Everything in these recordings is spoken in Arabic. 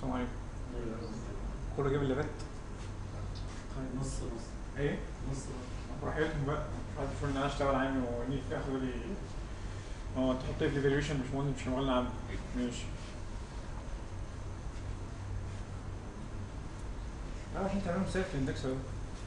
السلام عليكم. كله جايب اللابات. طيب نص ايه؟ نص براحتهم بقى. بعد الفل ان انا اشتغل عني ونيجي ياخدوا لي. انت تحط لي في الايفالويشن مش مهم، مش مغلى عني. ماشي. عشان تعملوا مثال في الاندكس اهو.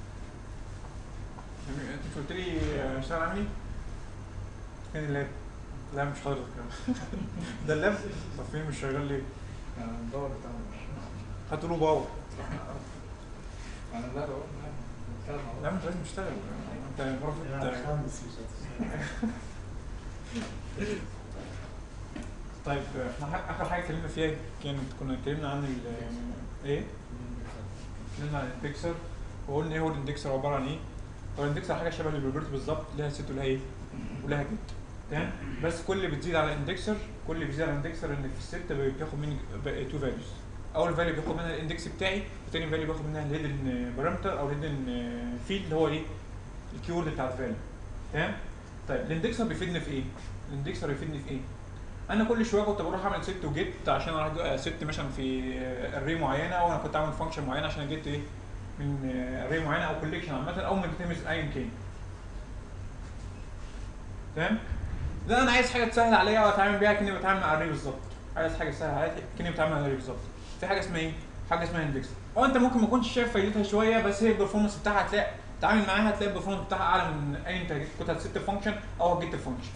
انت مش قلت لي اشتغل عملي؟ فين اللاب؟ لا مش حاضر كده. ده اللاب؟ طب فين مش شغال ليه؟ الباور بتاعنا هاتوا له باور. انا لا بقول لا انت لازم تشتغل. انت المفروض خمس مش هتشتغل. طيب احنا اخر حاجه اتكلمنا فيها كنا اتكلمنا عن ايه؟ اتكلمنا عن الاندكسر وقلنا ايه هو الاندكسر عباره عن ايه؟ هو الاندكسر حاجه شبه البروبرتي بالظبط، لها ست ولها ايه؟ ولها جد. تمام؟ بس كل اللي بتزيد على الاندكسر ان في الست بتاخد مني تو فاليوز. اول فاليو بياخد منها الاندكس بتاعي، وثاني فاليو بياخد منها الهيدن بارامتر او الهيدن فيلد اللي هو ايه؟ الكيورد بتاع الفاليو. تمام؟ طيب الاندكسر بيفيدني في ايه؟ انا كل شويه كنت بروح اعمل ست وجيت عشان اروح ست مثلا في اري معينه، او انا كنت اعمل فانكشن معينه عشان اجيت ايه من اري معينه او كوليكشن عامه او من بتمس ايا كان. تمام؟ ده انا عايز حاجه تسهل عليا واتعامل بيها كاني بتعامل مع اري بالظبط. عايز حاجه تسهل عليا كاني بتعامل مع اري بالظبط. في حاجه اسمها ايه؟ حاجه اسمها اندكس. انت ممكن ما تكونش شايف فايدتها شويه، بس هي البرفورمانس بتاعها هتلاقي تتعامل معاها هتلاقي البرفورمانس بتاعها اعلى من اي انت كنت هتست فانكشن او هتجيت فانكشن.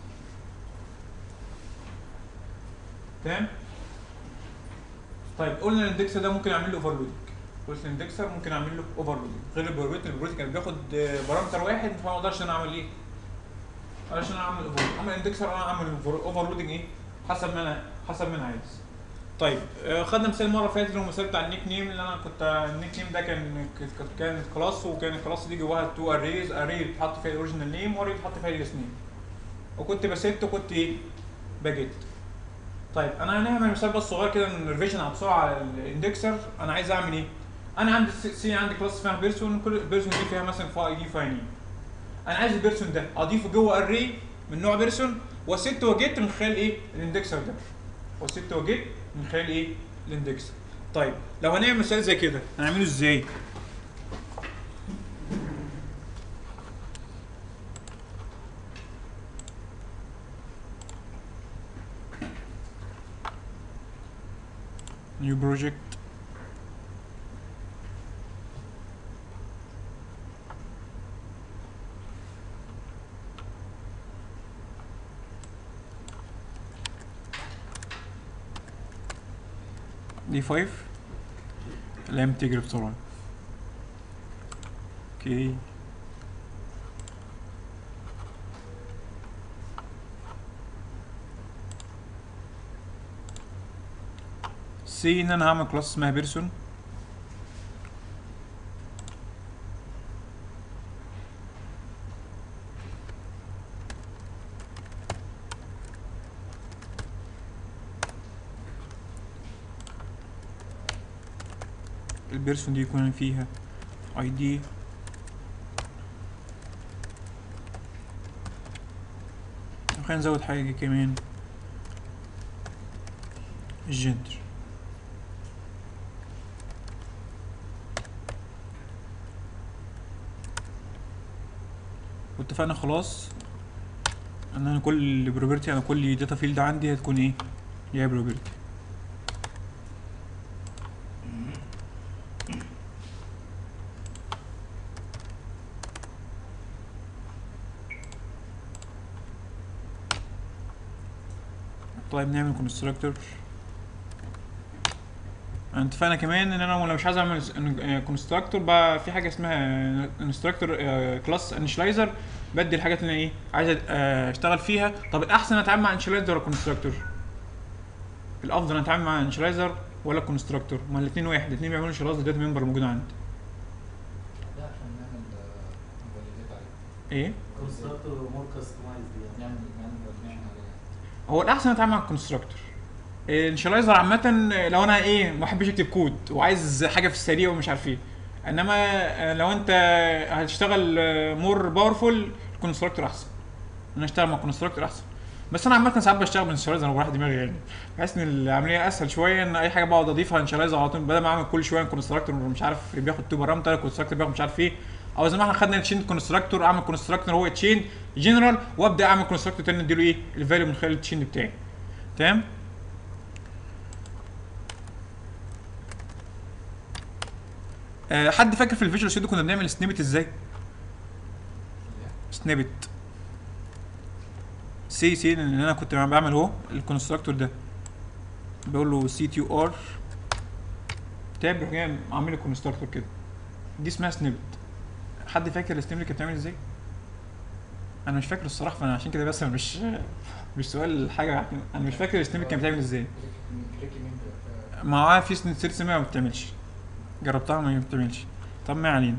تمام؟ طيب قلنا الاندكسر ده ممكن اعمل له اوفرلودنج. قلت الاندكسر ممكن اعمل له اوفرلودنج غير البروبرتي كان بياخد بارامتر واحد، فما اقدرش انا اعمل ايه؟ علشان انا اعمل اوفرلودنج. اما الاندكسر انا اعمل اوفرلودنج ايه؟ حسب ما انا عايز. طيب خدنا مثال المره اللي فاتت اللي هو المثال بتاع النيك نيم، اللي انا كنت النيك نيم ده كانت كلاس، وكان الكلاس دي جواها تو اريز، اري بيتحط فيها الاوريجينال نيم واري بيتحط فيها اليوس نيم. وكنت بست وكنت ايه؟ بجيت. طيب انا هنعمل مثال بس صغير كده نرفيجن على بسرعه على الاندكسر. انا عايز اعمل ايه؟ انا عندي عندي كلاس اسمها بيرسون، كل بيرسون دي فيها مثلا فاي دي فاي نيم. انا عايز البيرسون ده اضيفه جوه اري من نوع بيرسون وست وجيت من خلال ايه؟ الاندكسر ده. وست وجيت من خلال ايه؟ الاندكسر. طيب لو هنعمل مثال زي كده هنعمله ازاي؟ new project دي 5 الايام بتجري بسرعه. اوكي سي ان انا هعمل كلاس اسمها بيرسون. البيرسون دي يكون فيها اي دي خلينا نزود حاجه كمان، الجندر. واتفقنا خلاص ان انا كل بروبرتي، انا كل داتا فيلد عندي هتكون ايه؟ هي بروبرتي. طيب نعمل كونستراكتور. اتفقنا كمان ان انا لو مش عايز اعمل كونستراكتور بقى في حاجه اسمها انستراكتور كلاس انيشلايزر، بدي الحاجات اللي انا ايه عايز اشتغل فيها. طب الاحسن اتعامل مع انيشلايزر ولا كونستراكتور؟ الافضل اتعامل مع انيشلايزر ولا كونستراكتور؟ ما الاثنين واحد، الاثنين بيعملوا انشلايز للداتا ممبر الموجود عندي. ده عشان نعمل فاليديت عليه. ايه؟ كونستراكتور مور كاستمايز دي نعمل فاليديشن عليه. هو الاحسن اتعامل مع الكونستراكتور. الانشلايزر عامه لو انا ايه ما بحبش اكتب كود وعايز حاجه في السريع ومش عارف ايه، انما لو انت هتشتغل مور باورفول الكونستراكتور احسن. انا اشتغل مع الكونستراكتور احسن. بس انا عامه ساعات بشتغل بانشالايز انا براح دماغي يعني، بحس ان العمليه اسهل شويه، ان اي حاجه بقعد اضيفها انشالايز على طول، بدل ما اعمل كل شويه كونستراكتور مش عارف بياخد تو بارامتر، كونستراكتور بياخد مش عارف ايه، او زي ما احنا خدنا تشين كونستراكتور، اعمل كونستراكتور هو تشين جنرال، وابدا اعمل كونستراكتور تاني اديله ايه الفاليو من خلال التشين بتاعي. تمام. حد فاكر في الفيجوال ستوديو كنا بنعمل سنيبت ازاي؟ سنيبت سي ان انا كنت بعمل اهو الكونستراكتور ده، بقول له سي تي ار تاب، يروح جاي عامل لي كونستراكتور كده، دي اسمها سنيبت. حد فاكر السنيبت كانت بتعمل ازاي؟ انا مش فاكر الصراحه، فانا عشان كده بس مش سؤال حاجه، انا مش فاكر السنيبت كانت بتعمل ازاي. معاه في سيرس ما بتعملش، جربتها ما بتعملش. طب ما علينا.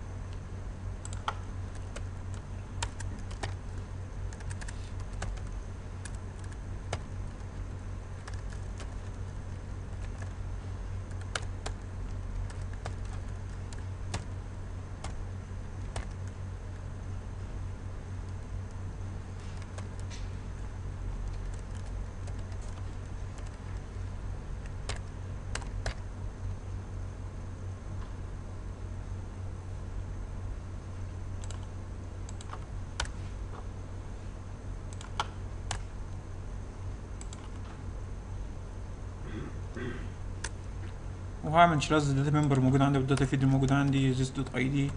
وهعمل انشراز الداتا ممبر موجود عندي والداتا فيد الموجود عندي this دوت اي دي.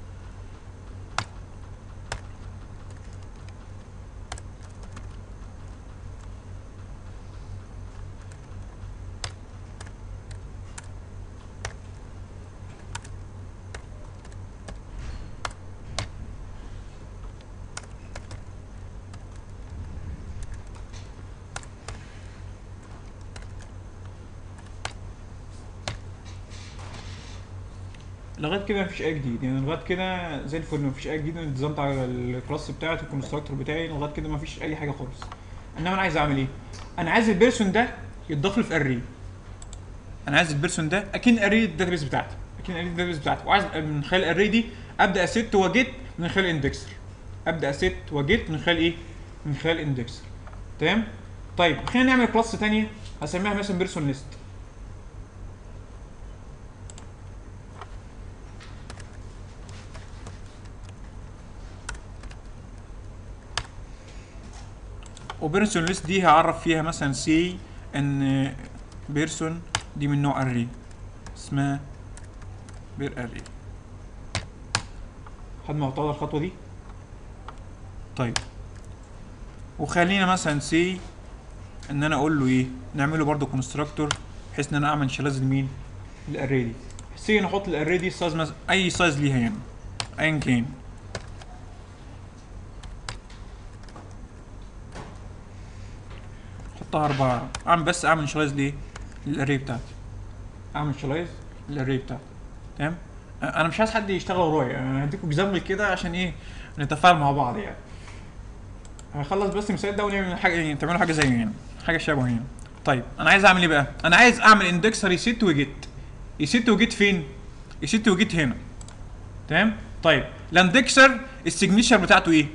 لغايه كده مفيش اي جديد يعني، لغايه كده زي الفل مفيش اي جديد، انا نظمت على الكلاس بتاعتي الكونستراكتور بتاعي، لغايه كده مفيش اي حاجه خالص. انما انا عايز اعمل ايه؟ انا عايز البيرسون ده يتضاف لي في اري، انا عايز البيرسون ده اكن اري الداتابيس بتاعتي، اكن اري الداتابيس بتاعتي، وعايز من خلال الاري دي ابدا اسيت واجيت من خلال اندكسر، ابدا اسيت واجيت من خلال ايه؟ من خلال اندكسر. تمام. طيب خلينا نعمل كلاس ثانيه هسميها مثلا بيرسون ليست. وبيرسون ليست دي هعرف فيها مثلا سي ان بيرسون دي من نوع اري اسمها بير اري. حد معترض على الخطوه دي؟ طيب وخلينا مثلا سي ان انا اقول له ايه، نعمله برده كونستراكتور بحيث ان انا اعمل انشلاز لمين؟ الاري دي. سي نحط الاري دي سايز مثلا اي سايز ليها يعني ايا كان، احطها 4، اعمل بس اعمل انشلايز ليه؟ للاري بتاعتي، اعمل انشلايز للاري بتاعتي. تمام. انا مش عايز حد يشتغل ورايا، انا هديكم اكزامبل كده عشان ايه؟ نتفاعل مع بعض يعني. هخلص بس المثال ده ونعمل حاجه يعني، تعملوا حاجه زيه يعني، حاجه شبهه يعني. طيب انا عايز اعمل ايه بقى؟ انا عايز اعمل اندكسر يسيت وجيت. يسيت وجيت فين؟ يسيت وجيت هنا. تمام. طيب الاندكسر السيجنتشر بتاعته ايه؟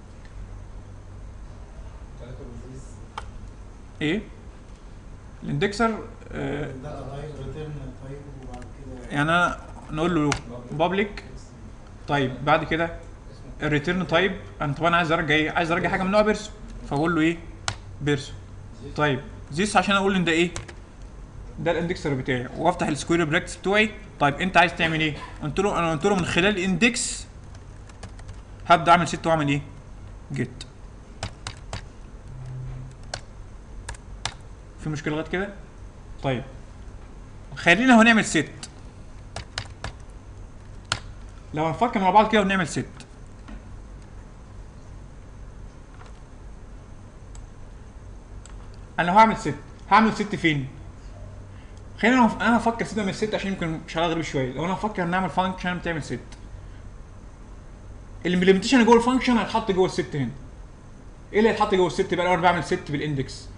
ايه؟ الاندكسر يعني انا نقول له بابليك. طيب بعد كده الريتيرن تايب، انا طبعا عايز ارجع ايه؟ عايز ارجع حاجه من نوع بيرسون، فبقول له ايه؟ بيرسون. طيب زيس عشان اقول ان ده ايه؟ ده الاندكسر بتاعي، وافتح السكوير براكتس بتوعي. طيب انت عايز تعمل ايه؟ قلت له من خلال الاندكس هبدا اعمل ست واعمل ايه؟ جيت. في مشكله لغايه كده؟ طيب خلينا هو نعمل ست، لو هنفكر مع بعض كده ونعمل ست. انا لو هعمل ست هعمل ست فين؟ خلينا انا هفكر ست من ست عشان يمكن شغال غريب شويه. لو انا هفكر نعمل فانكشن بتعمل ست، الامبلمنتيشن جوه الفانكشن هيتحط جوه الست هنا. ايه اللي هيتحط جوه الست بقى لو انا بعمل ست بالاندكس؟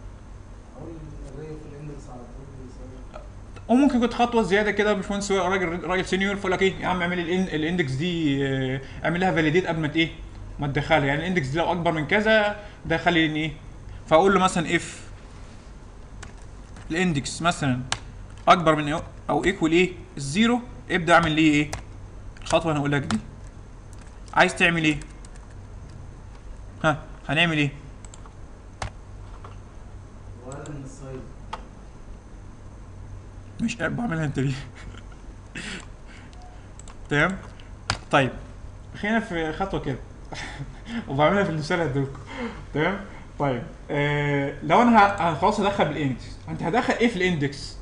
وممكن كنت خطوه زياده كده يا باشمهندس، راجل سينيور فيقول لك ايه يا عم اعمل الاندكس دي اعمل لها فاليديت قبل ما ايه؟ ما تدخلها، يعني الاندكس دي لو اكبر من كذا دخل لي ايه. فاقول له مثلا اف الاندكس مثلا اكبر من او ايكوال ايه الزيرو، ابدا اعمل ليه ايه الخطوه اللي هقول لك دي. عايز تعمل ايه؟ ها هنعمل ايه؟ وأقل من السايز. مش بعملها انت دي. تمام. طيب خلينا في خطوه كده. وبعملها في المثال هدولكم. تمام. طيب لو انا خلاص هدخل بالاندكس، انت هدخل ايه في الاندكس؟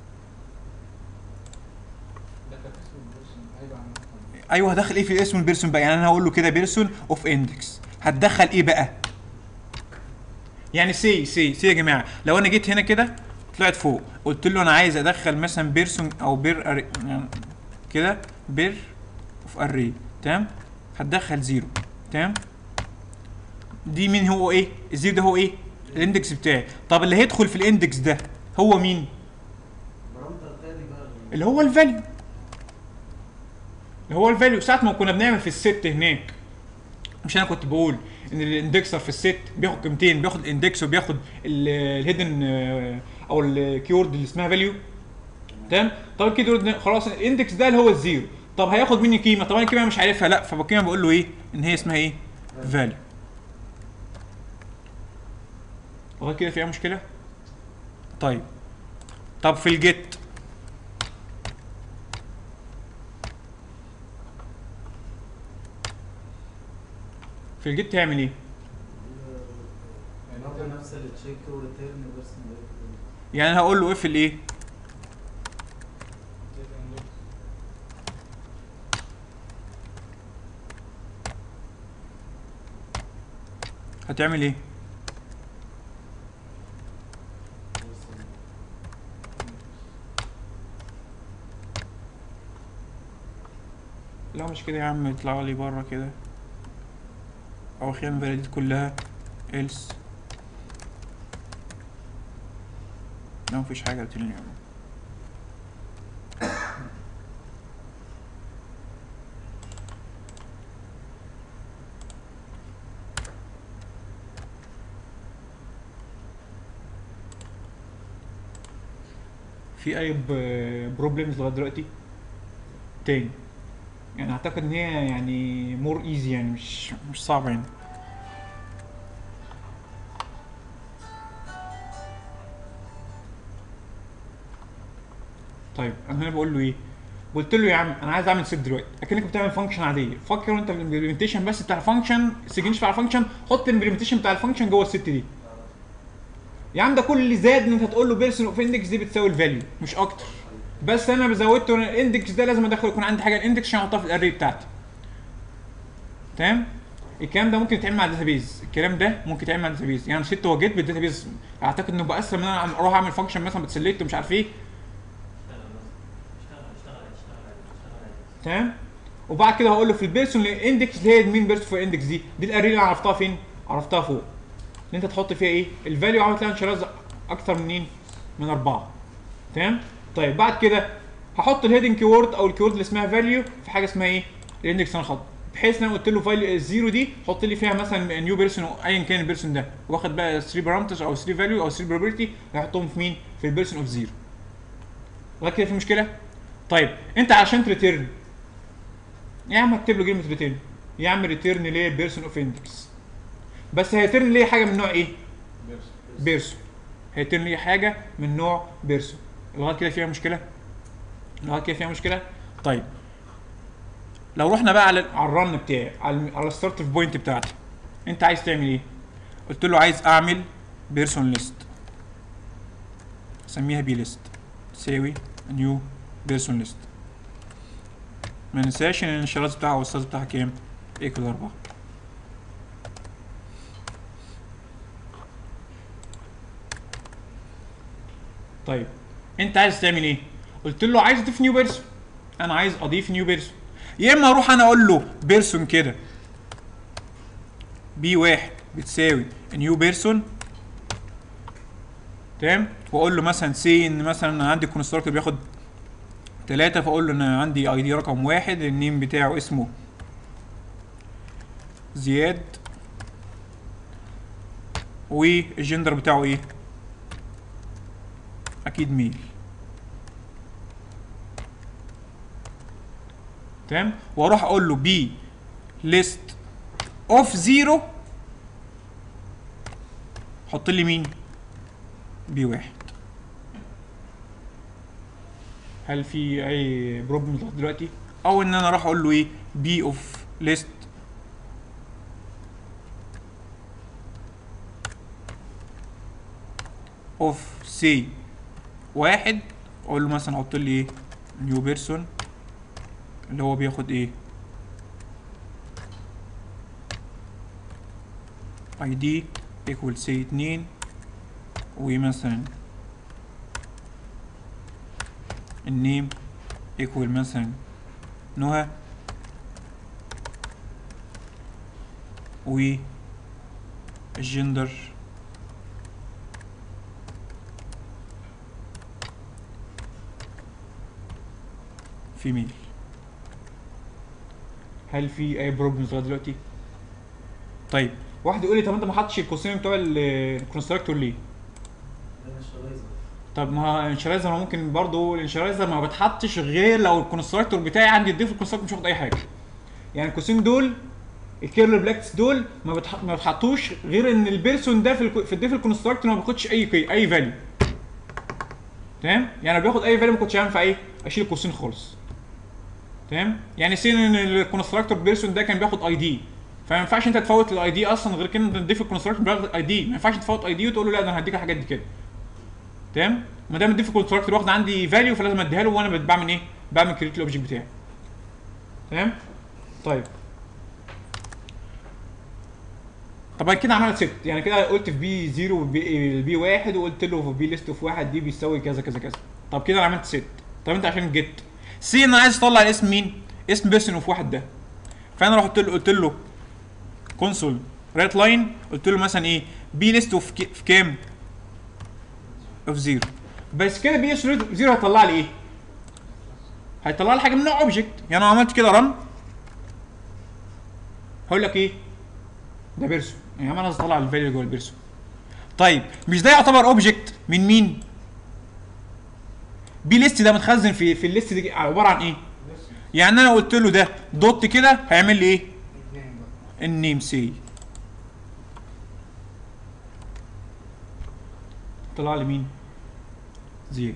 ده كان اسمه البيرسون هيبقى عن ايوه هدخل ايه في اسم البيرسون بقى؟ يعني انا هقول له كده بيرسون اوف اندكس، هتدخل ايه بقى؟ يعني سي يا جماعه، لو انا جيت هنا كده طلعت فوق قلت له انا عايز ادخل مثلا بيرسون او بير يعني كده بير اوف اري، تمام؟ هتدخل زيرو، تمام؟ دي مين هو ايه؟ الزيرو ده هو ايه؟ الاندكس بتاعي. طب اللي هيدخل في الاندكس ده هو مين؟ بارامتر تاني بقى. اللي هو الفاليو. اللي هو الفاليو. ساعة ما كنا بنعمل في الست هناك، مش انا كنت بقول ان الاندكسر في الست بياخد قيمتين، بياخد الاندكس وبياخد الهيدن او الكيورد اللي اسمها فاليو، تمام؟ طب الكيورد خلاص الاندكس ده اللي هو الزيرو، طب هياخد مني قيمه، طب انا القيمه مش عارفها، لا فالقيمه بقول له ايه؟ ان هي اسمها ايه؟ فاليو. لغايه كده في اي مشكله؟ طيب طب في الجيت في الجيت تعمل ايه؟ يعني برضه نفس التشيك وريتيرن بس من غير يعني انا هقول له اف الايه؟ هتعمل ايه؟ لا مش كده يا عم، يطلعوا لي بره كده او خلينا الفاليدات كلها else. لا مفيش حاجه قلت لي. في اي بروبلمز لغايه دلوقتي تاني؟ يعني اعتقد ان هي يعني مور ايزي، يعني مش صعبه يعني. طيب انا هنا بقول له ايه؟ قلت له يا عم انا عايز اعمل ست دلوقتي، اكنك بتعمل فانكشن عاديه. فكر انت في الامبلمنتيشن بس بتاع الفانكشن، السجنش بتاع الفانكشن، حط الامبلمنتيشن بتاع الفانكشن جوه الست دي. يا عم ده كل اللي زاد ان انت تقول له بيرسون اوف اندكس دي بتساوي الفاليو مش اكتر، بس انا زودته الاندكس ده لازم ادخل يكون عندي حاجه الاندكس عشان احطها في الاري بتاعتي. تمام؟ الكلام ده ممكن يتعمل مع الداتابيز، الكلام ده ممكن يتعمل مع الداتابيز، يعني ست وجيت بالداتابيز اعتقد انه بقى اسهل من انا اروح اعمل فانكشن مثلا بتسلكت ومش عارف ايه. تمام؟ وبعد كده هقول له في البيرسون اندكس اللي هي مين بيرسون في اندكس دي الاري اللي عرفتها فين؟ عرفتها فوق. ان انت تحط فيها ايه؟ الفاليو عملت لها انشراز اكتر من مين؟ من 4. تمام؟ طيب بعد كده هحط الهيدنج كيورد او الكيورد اللي اسمها فاليو في حاجه اسمها ايه؟ الاندكس انا خط، بحيث ان انا قلت له فاليو الزيرو دي حط لي فيها مثلا نيو بيرسون او ايا كان البيرسون ده، واخد بقى 3 بارامترز او 3 فاليو او 3 بروبرتي هحطهم في مين؟ في البيرسون اوف زيرو. لغايه كده في مشكله؟ طيب انت عشان تريتيرن يا عم اكتب له كلمه ريتيرن، يا عم ريتيرن ليه بيرسون اوف اندكس، بس هيترن ليه حاجه من نوع ايه؟ بيرسون. هيترن ليه حاجه من نوع بيرسون. لغايه كده فيها مشكله؟ لغايه كده فيها مشكله؟ طيب لو رحنا بقى على الرن بتاعي، على الستارت بوينت بتاعتي، انت عايز تعمل ايه؟ قلت له عايز اعمل بيرسون ليست، اسميها بي ليست تساوي نيو بيرسون ليست. ما ننساش ان الانشراز بتاعها او السايز بتاعها كام؟ ايكوال 4. طيب انت عايز تعمل ايه؟ قلت له عايز اضيف نيو بيرسون، انا عايز اضيف نيو بيرسون. يا اما اروح انا اقول له بيرسون كده بي واحد بتساوي نيو بيرسون، تمام؟ واقول له مثلا سي ان مثلا انا عندي كونستراكتور بياخد 3، فاقول له انا عندي اي دي رقم 1 النيم بتاعه اسمه زياد، والجندر بتاعه ايه؟ اكيد ميل. تمام. واروح اقول له بي ليست اوف زيرو، حط لي مين؟ بي واحد. هل في اي بروبلم لغايه دلوقتي؟ او ان انا اروح اقول له ايه؟ بي اوف ليست اوف سي واحد، اقول له مثلا حط لي ايه؟ نيو بيرسون، اللي هو بياخد ايه؟ اي دي ايكوال سي 2، ومثلا النيم ايكوال مثلا نهى، والجندر فيميل. هل في اي بروبلمز لغايه دلوقتي؟ طيب واحد يقول لي طب انت ما حطش القوسين بتوع الكونستراكتور ليه؟ طب ما هو الانشرايزر ممكن برضه، الانشرايزر ما بتحطش غير لو الكونستراكتور بتاعي عندي يضيف الكونستراكتور مش واخد اي حاجه. يعني القوسين دول الكيرل بلاكس دول ما بتحطوش غير ان البيرسون ده في الديف الكونستراكتور ما بياخدش اي فاليو. تمام؟ يعني لو بياخد اي فاليو ما كنتش هينفع ايه؟ اشيل القوسين خالص. تمام؟ يعني سين ان الكونستراكتور بيرسون ده كان بياخد اي دي، فما ينفعش انت تفوت الاي دي اصلا، غير كده انت تضيف الكونستراكتور بياخد اي دي، ما ينفعش تفوت اي دي وتقول له لا ده انا هديك الحاجات دي كده. تمام؟ ما دام الديف كونستراكتور واخد عندي فاليو فلازم اديها له، وانا بعمل ايه؟ بعمل كريت الاوبجكت بتاعي. تمام؟ طيب طبعا كده عملت ست، يعني كده قلت في بي 0 وبي 1 وقلت له في بي ليست اوف 1 دي بيساوي كذا كذا كذا. طب كده انا عملت ست. طب انت عشان جيت سي انا عايز اطلع الاسم مين؟ اسم بيرسون اوف 1 ده. فانا رحت قلت له كونسول رايت لاين، قلت له مثلا ايه؟ بي ليست اوف في كام؟ اوف 0. بس كده بي ليست اوف 0 هيطلع لي ايه؟ هيطلع لي حاجه من نوع اوبجكت. يعني انا عملت كده رن، هقول لك ايه؟ ده بيرسون. يعني انا عايز اطلع الفاليو جوه البيرسون. طيب مش ده يعتبر اوبجكت من مين؟ بي ليست ده متخزن في الليست دي عباره عن ايه؟ يعني انا قلت له ده دوت كده هيعمل لي ايه؟ النيم سي. طلع لي مين؟ زياد.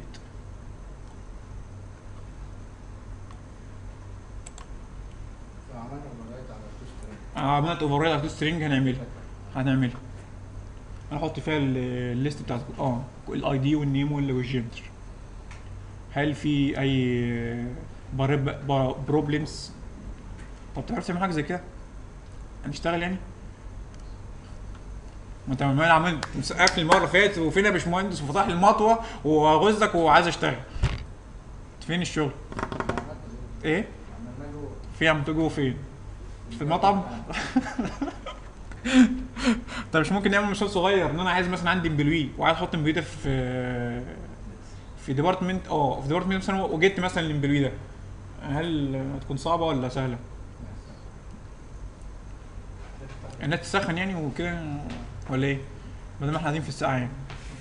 عملت اوفر رايت على سترينج هنعملها هنحط فيها الليست بتاعت الاي دي والنيم والجندر. هل في اي بروبلمز؟ طب تعرف تعمل حاجه زي كده؟ هنشتغل يعني؟ ما انت عمال عملت مسقف لي المره اللي فاتت وفين يا باشمهندس وفتح لي المطوه وغزك وعايز اشتغل. فين الشغل؟ ايه؟ في عملته جوه فين؟ في المطعم؟ طب مش ممكن نعمل مثال صغير ان انا عايز مثلا عندي امبلوي وعايز احط امبلوي ده في ديبارتمنت في ديبارتمنت مثلا، وجبت مثلا الامبلوي ده، هل هتكون صعبه ولا سهله؟ انها تسخن يعني وكده ولا ايه؟ ما دام احنا قاعدين في الساعه يعني.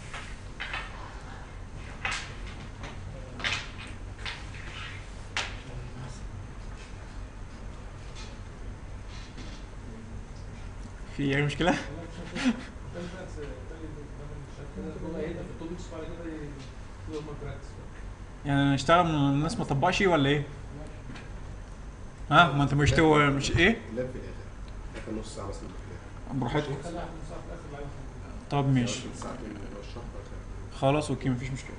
في اي مشكله؟ يعني نشتغل من الناس ما تطبقش ولا ايه؟ ها ما انت مش مش ايه؟ لا في الاخر اخر نص ساعه بس براحتكم. طب ماشي خلاص اوكي مفيش مشكله.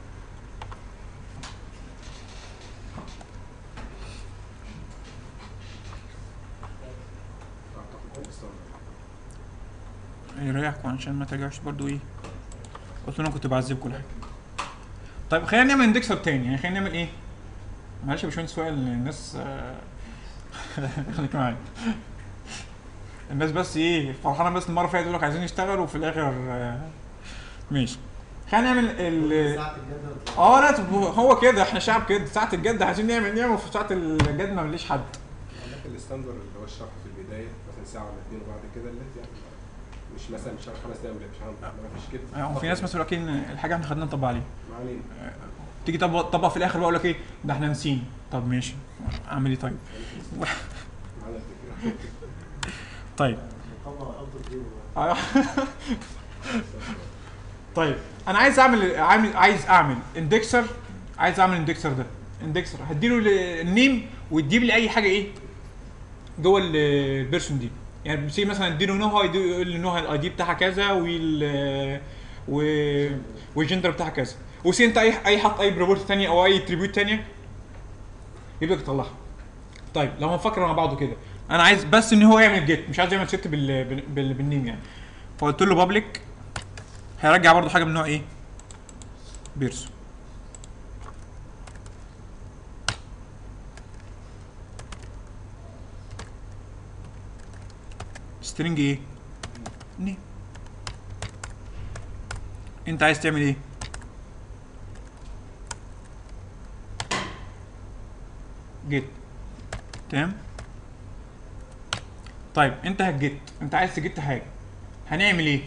يريحكم عشان ما ترجعوش برضو ايه؟ قلت لهم كنت بعذبكم كل حاجه. طيب خلينا نعمل اندكسر تاني، يعني خلينا نعمل ايه؟ معلش يا باشمهندس سؤال الناس خليك معايا. الناس بس ايه فرحانه بس المره اللي فاتت يقول لك عايزين نشتغل وفي الاخر ماشي. خلينا نعمل لا هو كده احنا شعب كده، ساعه الجد عايزين نعمل وفي ساعه الجد ما مليش حد. الستاندر اللي هو الشرح في البدايه مثلا ساعه ولا اتنين وبعد كده الليت يعني مش مثلا شرح 5 دقايق ولا مش ما فيش كده. وفي ناس مثلا يقول لك إيه الحاجه احنا خدناها نطبق عليها، ما علينا. تيجي طبق في الاخر بقول لك ايه ده احنا نسينا. طب ماشي اعمل ايه طيب؟ معانا الفكره. طيب طبعا افضل دي طيب انا عايز اعمل اندكسر، ده اندكسر هديله النيم ويجيب لي اي حاجه ايه جوه البيرسون دي. يعني بسي مثلا اديله نوها يقول لي نوها الاي دي بتاعها كذا والجندر بتاعها كذا، وسي انت اي حط اي بروبورت ثانيه او اي تريبيوت ثانيه يبقى يطلعها. طيب لو هنفكر مع بعضه كده، انا عايز بس ان هو يعمل جيت، مش عايز يعمل ست بالنيم يعني. فقلت له بابليك هيرجع برضو حاجه من نوع ايه؟ بيرسون. سترينج ايه؟ نيم. انت عايز تعمل ايه؟ جيت. تمام. طيب انت انت عايز تجيت حاجه، هنعمل ايه؟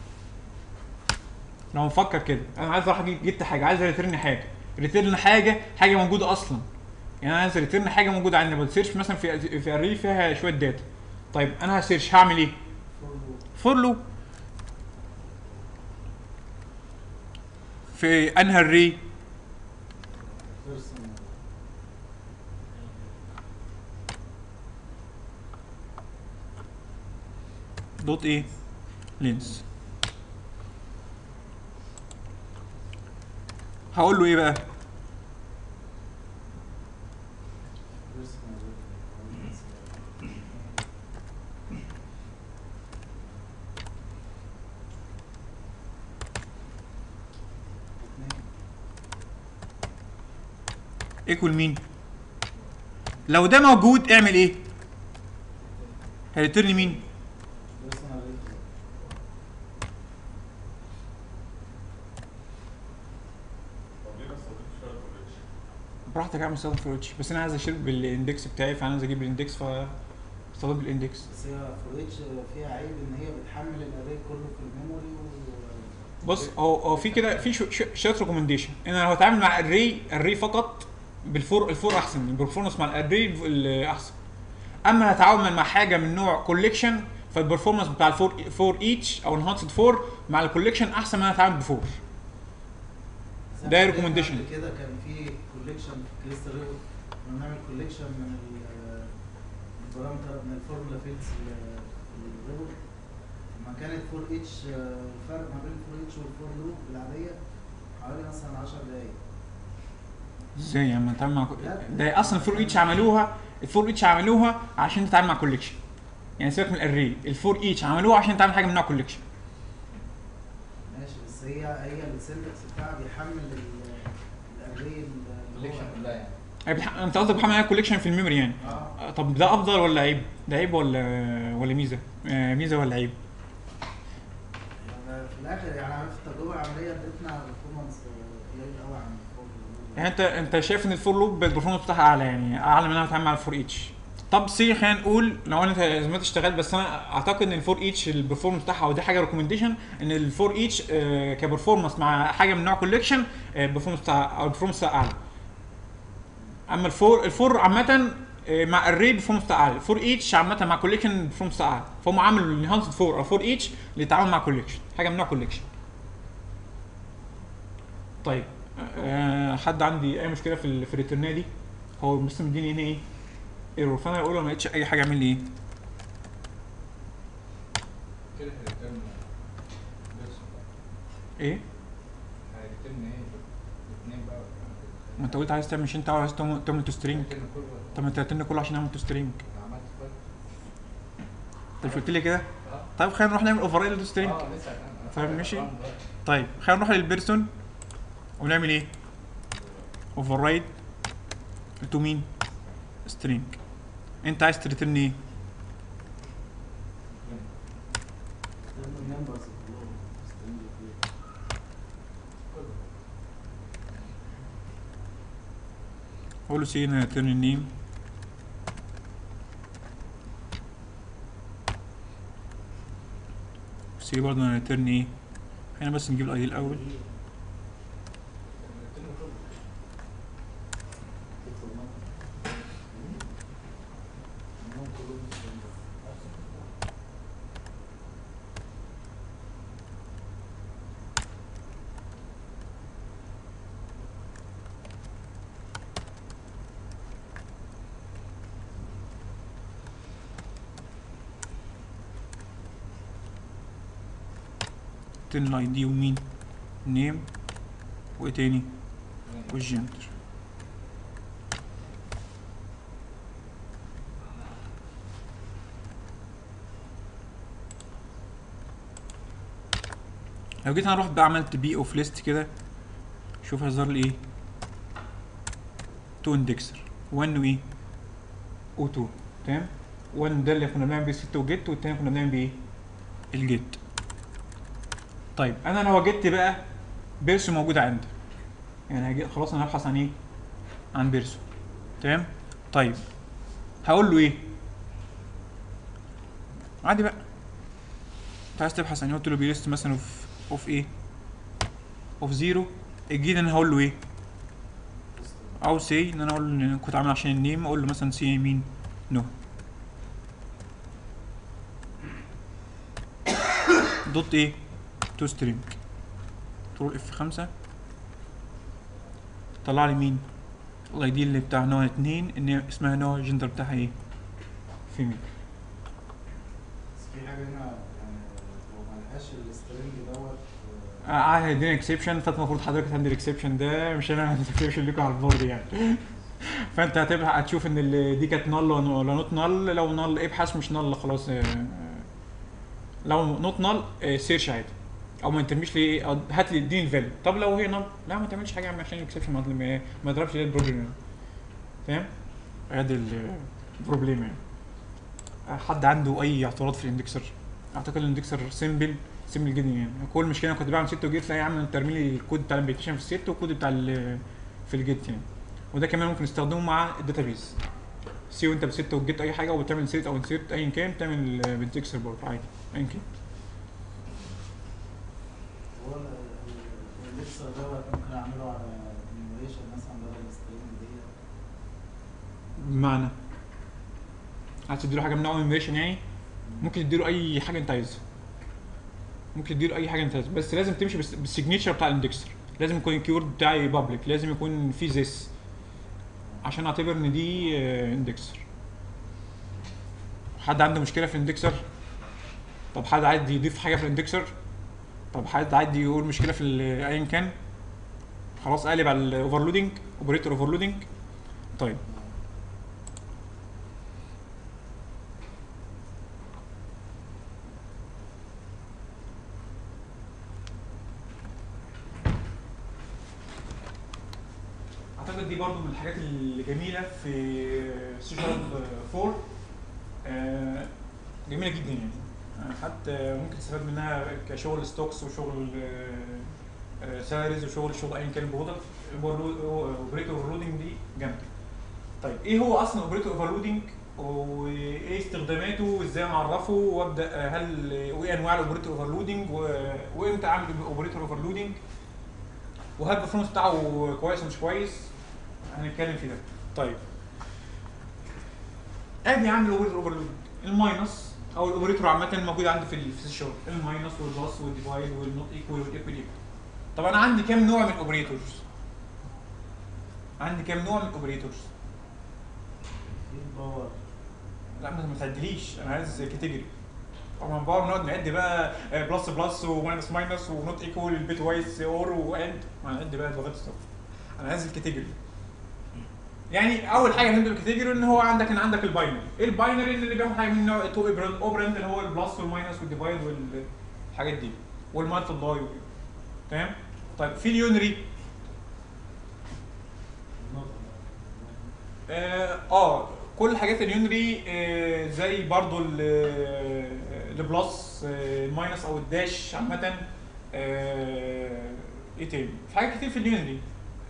لو نفكر كده، انا عايز اروح جبت حاجه، عايز ريتيرن حاجه موجوده اصلا. يعني انا عايز ريتيرن حاجه موجوده عندي، بسيرش مثلا في اري فيها شويه داتا. طيب انا هسيرش هعمل ايه؟ فور لوب. في انهي اري؟ دوت ايه؟ لينس. هقول له ايه بقى؟ ايكوال مين؟ لو ده موجود اعمل ايه؟ هيريتيرن مين؟ براحتك اعمل استخدم فور اتش، بس انا عايز اشير بالاندكس بتاعي، فانا عايز اجيب الاندكس فاستخدم بالاندكس. بس هي فور اتش فيها عيب ان هي بتحمل الاري كله في الميموري بص هو في كده في شويه ريكومنديشن ان انا لو هتعامل مع الري فقط الفور احسن، البرفورمانس مع الاري احسن. اما هتعامل مع حاجه من نوع كوليكشن فالبرفورمانس بتاع الفور ايتش او انهانسد فور مع الكوليكشن احسن ما هتعامل بفور. ده ريكومنديشن. كده كان في كوليكشن في كريستال ريفر، كنا بنعمل كوليكشن من البارامتر من الفورمولا فيلز للريفر. لما كانت فور اتش الفرق ما بين الفور اتش والفور لوب العاديه حوالي مثلا 10 دقايق. ازاي يعني نتعامل مع ده اصلا الفور اتش عملوها عشان تتعامل مع كوليكشن. يعني سيبك من الاري، الفور اتش عملوها عشان تعمل حاجه من نوع كوليكشن. ماشي، بس هي السنتكس بتاعها بيحمل الاري الكوليكشن كلها يعني. انت قصدك بحمل كوليكشن في الميموري يعني؟ طب ده افضل ولا عيب؟ ده عيب ولا ميزه؟ ميزه ولا عيب؟ في الاخر يعني في التجربه العمليه ادتنا برفورمانس قليل قوي عن الفور. يعني انت شايف ان الفور لوب البرفورمانس بتاعها اعلى، يعني اعلى منها بتتعامل مع الفور اتش. طب خلينا نقول لو انت زي ما انت اشتغلت، بس انا اعتقد ان الفور اتش البرفورمانس بتاعها، ودي حاجه ريكومنديشن، ان الفور اتش كبرفورمانس مع حاجه من نوع كوليكشن البرفورمانس بتاعها او البرفورمانس بتاعها اعلى. اما الفور عامه مع الري برفورمانس بتاعها اعلى، الفور اتش عامه مع كوليكشن برفورمانس بتاعها اعلى، فهم عملوا الانهانسد فور او فور اتش للتعامل مع كوليكشن، حاجه من نوع كوليكشن. طيب حد عندي اي مشكله في الريترنيه دي؟ هو بس مديني هنا ايه؟ ايرور، فانا اقول له ما لقيتش اي حاجه اعمل لي ايه؟ كده هيريتيرن ايه؟ هيريتيرن ايه؟ الاثنين بقى. ما انت قلت عايز تعمل، مش انت عايز تعمل تو سترينج؟ طب ما انت هترن كله عشان اعمل تو سترينج. عملت كده. انت مش قلت لي كده؟ طيب خلينا نروح نعمل اوفر رايد للتو سترينج. لسه طيب ماشي. طيب خلينا نروح للبيرسون ونعمل ايه؟ اوفر رايد تو مين؟ سترينج. انت عايز تريترن ايه؟ اقول له سي هنا ريترن النيم سي برضه انا ريتيرن ايه، هنا بس نجيب الاي دي الاول. ريتيرن الاي دي ومين نيم وايه تاني والجندر. لو جيت انا رحت بقى عملت بي اوف ليست كده، شوف هيظهر لي ايه، تو اندكسر 1 وايه و2. تمام، 1 ده اللي كنا بنعمل بيه ست وجيت، والتاني كنا بنعمل بيه الجيت. طيب انا لو جيت بقى بيرسو موجود عندي، يعني هجي خلاص انا هبحث عن ايه، عن بيرسو. تمام، طيب هقول له ايه عادي بقى، انت عايز تبحث عن ايه، قلت له بيليست مثلا اوف ايه، اوف 0. الجديد انا هقول له ايه، او سي ان انا اقول له ان انا كنت عامل عشان النيم، اقول له مثلا سي مين نو دوت ايه تو سترينج، ترول اف 5 طلع لي مين الاي دي اللي بتاع نوع 2 ان اسمها نوع الجندر بتاعها ايه فيميل. بس في حاجه هنا يعني لو ما لقاش السترنج دوت هيدينا اكسبشن، فانت المفروض حضرتك تهندل الاكسبشن ده، مش انا الاكسبشن ليكم على البورد يعني. فانت هتبقى هتشوف ان دي كانت نل ولا نوت نل، لو نل ابحث، مش نل خلاص. لو نوت نل سيرش عادي، او ما ترميش لي هات لي اديني الفاليو. طب لو هي نل لا ما تعملش حاجه عشان الاكسبشن ما يضربش ليه البروبلم. فاهم؟ ادي البروبلم يعني. حد عنده اي اعتراض في الاندكسر؟ اعتقد الاندكسر سيمبل جدا يعني. كل مشكله انا كنت بعمل ست وجيت، لا يا عم انت ارمي لي الكود بتاع الامبليكيشن في الست والكود بتاع في الجيت يعني. وده كمان ممكن نستخدمه مع الداتابيز سي، وانت بست وجيت اي حاجه وبتعمل انسيرت او انسيرت ايا كان، بتعمل بتكسر برضه عادي ايا كان. هو الليكسر دوت ممكن اعمله على انيميشن مثلا بدل السترنج دي. بمعنى عايز تديله حاجه من نوع انيميشن يعني، ممكن تديله اي حاجه انت عايزها، ممكن تديله اي حاجه انت عايزها، بس لازم تمشي بالسيجنتشر بتاع الاندكسر. لازم يكون الكيورد بتاعي بابليك، لازم يكون في ذس عشان اعتبر ان دي اندكسر. حد عنده مشكله في الاندكسر؟ طب حد عايز يضيف حاجه في الاندكسر؟ طب حد عايز يقول مشكله في ايا كان؟ خلاص قالب على الاوفرلودنج، اوبريتور اوفرلودنج. طيب اعتقد دي برضو من الحاجات الجميله في سي شارب 4. جميله جدا يعني. حتى ممكن تستفاد منها كشغل ستوكس وشغل سالاريز وشغل ايا كان برودكت. اوبريتور اوفرلودنج دي جامده. طيب ايه هو اصلا اوبريتور اوفرلودنج، وايه استخداماته وازاي نعرفه، وابدا هل وايه انواع الاوبريتور اوفرلودنج، وامتى اعمل اوبريتور اوفرلودنج، وهل البرفورمانس بتاعه كويس ولا مش كويس، هنتكلم في ده. طيب ادي عامل اوبريتور اوفرلودنج، الماينس او الاوبريتور عامه موجود عندي في الشغل، الماينس والبلس والديفايد والنوت ايكوال والايكوال ايكوال. طب انا عندي كام نوع من الاوبريتورز؟ عندي كام نوع من الاوبريتورز؟ في الباور لا ما تعدليش، انا عايز كاتيجوري. طبعا باور نقعد نعد بقى بلس بلس وماينس ماينس ونوت ايكوال البيت وايز اور واند، هنعد بقى لغايه الصفر. انا عايز الكاتيجوري. يعني اول حاجه هنبدا بالكاتيجوري ان هو عندك الباينري. ايه الباينري؟ اللي بياخد حاجه من نوع تو اوبرند اللي هو البلس والماينس والديفايد والحاجات دي والمالتبلاي. تمام؟ طيب في اليونري كل الحاجات اليونري زي برضو البلس الماينس او الداش عامه. ايه تاني؟ في حاجات كتير في اليونري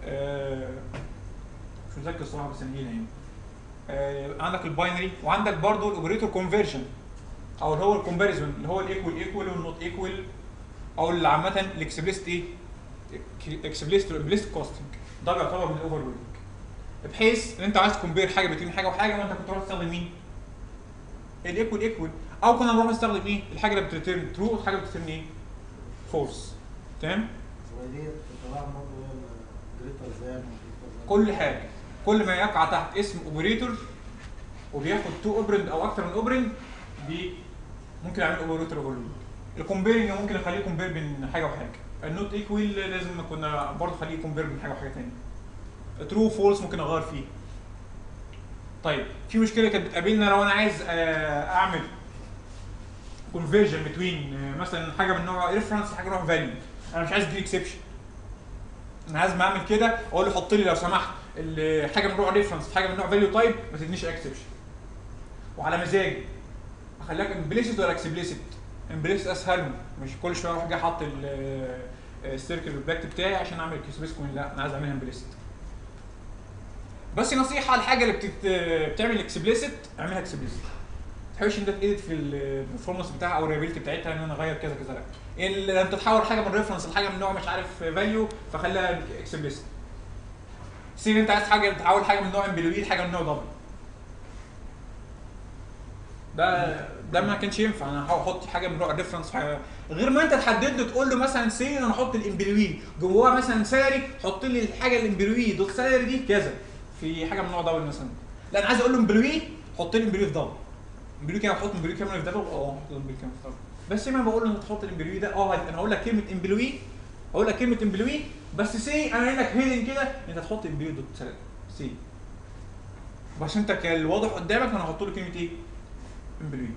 مش متذكر الصراحه بس نجينا يعني. عندك الباينري، وعندك برضو الاوبريتور كونفرجن. او اللي هو الكومباريزون اللي هو الايكوال والنوت ايكوال، او اللي عامه الاكسبليست ايه؟ اكسبليست والامبليست كوستنج، ده بيعتبر من الاوفرلودنج. بحيث ان انت عايز تكمبير حاجه بين حاجه وحاجه، وانت كنت تروح تستخدم مين؟ الايكوال، او كنا نروح نستخدم ايه؟ الحاجه اللي بتريتيرن ترو والحاجه اللي بتريتيرن ايه؟ فولس. تمام؟ ودي طبعا برضه هي الجريتر ذان كل حاجه، كل ما يقع تحت اسم اوبريتور وبياخد 2 اوبرند او اكتر من اوبرند، دي ممكن اعمل اوبريتور اوفرلود. الكومبيرنج ممكن اخليه كومبير بين حاجه وحاجه. النوت ايكوال لازم كنا برضه اخليه كومبير بين حاجه وحاجه ثانيه. ترو فولس ممكن اغير فيه. طيب في مشكله كانت بتقابلنا لو انا عايز اعمل كونفرجن بتوين مثلا حاجه من نوع ريفرنس لحاجه من نوع فاليو، انا مش عايز دي اكسبشن، انا لازم اعمل كده اقول له حط لي لو سمحت حاجه من نوع ريفرنس حاجه من نوع فاليو تايب ما تدينيش اكسبشن، وعلى مزاجي اخليك امبليسيت ولا اكسبليسيت. امبليسيت اسهل، مش كل شويه اروح جاي حاطط السيركل الباكت بتاعي عشان اعمل اكسبليسيت كوين، لا انا عايز اعملها امبليسيت. بس نصيحه الحاجه اللي بتعمل اكسبليسيت اعملها اكسبليسيت، ما تحاولش انت تedit في البرفورمانس بتاعها او الريابيلتي بتاعتها ان انا اغير كذا كذا، لا. يعني لما انت تحول حاجه من ريفرنس لحاجه من نوع مش عارف فاليو فخليها اكسبليسيت. سيب انت عايز حاجه تحول حاجه من نوع امبلوي لحاجه من نوع دبل، ده ما كانش ينفع. انا هحط حاجه من نوع ريفرنس غير ما انت تحدد له تقول له مثلا سي انا احط الامبلوي جواه مثلا سالري، حط لي الحاجه الامبلوي دوت سالري دي كذا في حاجه من نوع دبل مثلا. لا انا عايز اقول له امبلوي حط لي امبلوي في دبل، امبلوي كام احط امبلوي كام في دبل، احط امبلوي كام في دبل. بس ما بقول له انت تحط الامبلوي ده انا هقول لك كلمه امبلوي، اقول لك كلمه امبلوي بس سي انا قايل لك هيدن كده انت تحط امبلوي دوت سالري سي، بس انت الواضح قدامك انا هحط له كلمه ايه؟ امبلوي.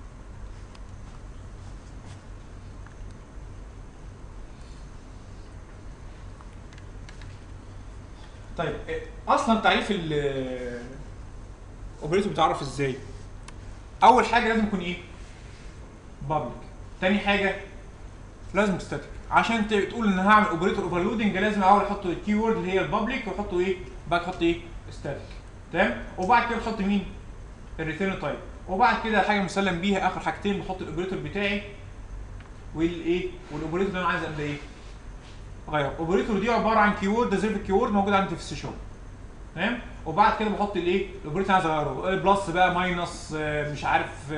طيب اصلا تعريف الاوبريتور بيتعرف ازاي؟ اول حاجه لازم يكون ايه؟ بابليك. تاني حاجه لازم ستاتيك. عشان تقول ان هعمل اوبريتور اوفرلودنج لازم اول احط الكي وورد اللي هي البابليك واحطه ايه؟ بعد تحط ايه؟ ستاتيك. تمام؟ وبعد كده تحط مين؟ الريتيرن تايب. وبعد كده حاجه مسلم بيها اخر حاجتين بحط الاوبريتور بتاعي والايه؟ والاوبريتور اللي انا عايز ابدا ايه؟ اغير. الاوبريتور دي عباره عن كيورد زي الكيورد موجود عندي في السي شارب. تمام؟ وبعد كده بحط الايه؟ الاوبريتور اللي عايز اغيره، بلس بقى ماينس مش عارف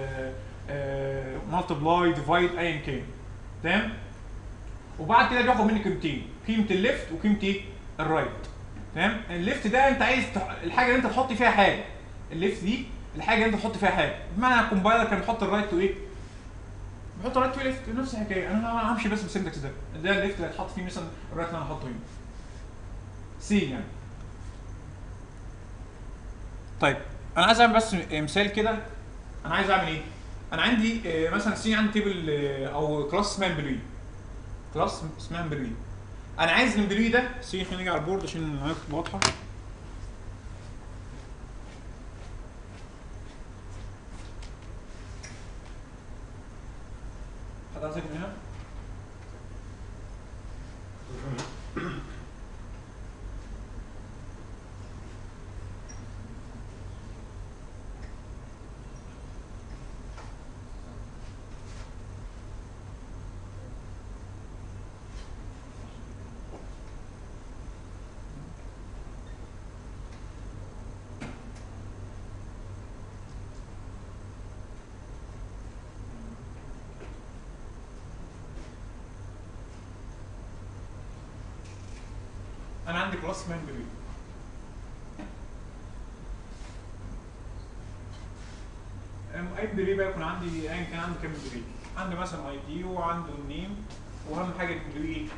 مالتبلاي ديفايد ايا كان. تمام؟ وبعد كده بياخد مني قيمتين، قيمه الليفت وقيمه ايه؟ الرايت. تمام؟ الليفت ده انت عايز الحاجه اللي انت تحط فيها حاجه. الليفت دي الحاجه اللي انت تحط فيها حاجه، بمعنى الكومبايلر كان بيحط الرايت وايه؟ بيحط رايت وليفت نفس الحكايه، انا همشي بس بالسنتكس ده الليفت اللي هيتحط فيه مثلا الرايت اللي انا هحطه هنا. سي يعني. طيب انا عايز اعمل بس مثال كده، انا عايز اعمل ايه؟ انا عندي مثلا سي عندي تيبل او كلاس اسمها امبلوي. كلاس اسمها امبلوي. انا عايز الامبلوي ده سي، خلينا نيجي على البورد عشان العمليه تبقى واضحه. حد عايز يكتب هنا؟ انا عندي كلاس اسمها امبلوي. اي امبلوي بقى يكون عندي ايا كان عندي كام امبلوي، عندي مثلا اي دي وعنده النيم، واهم حاجه الامبلوي ايه؟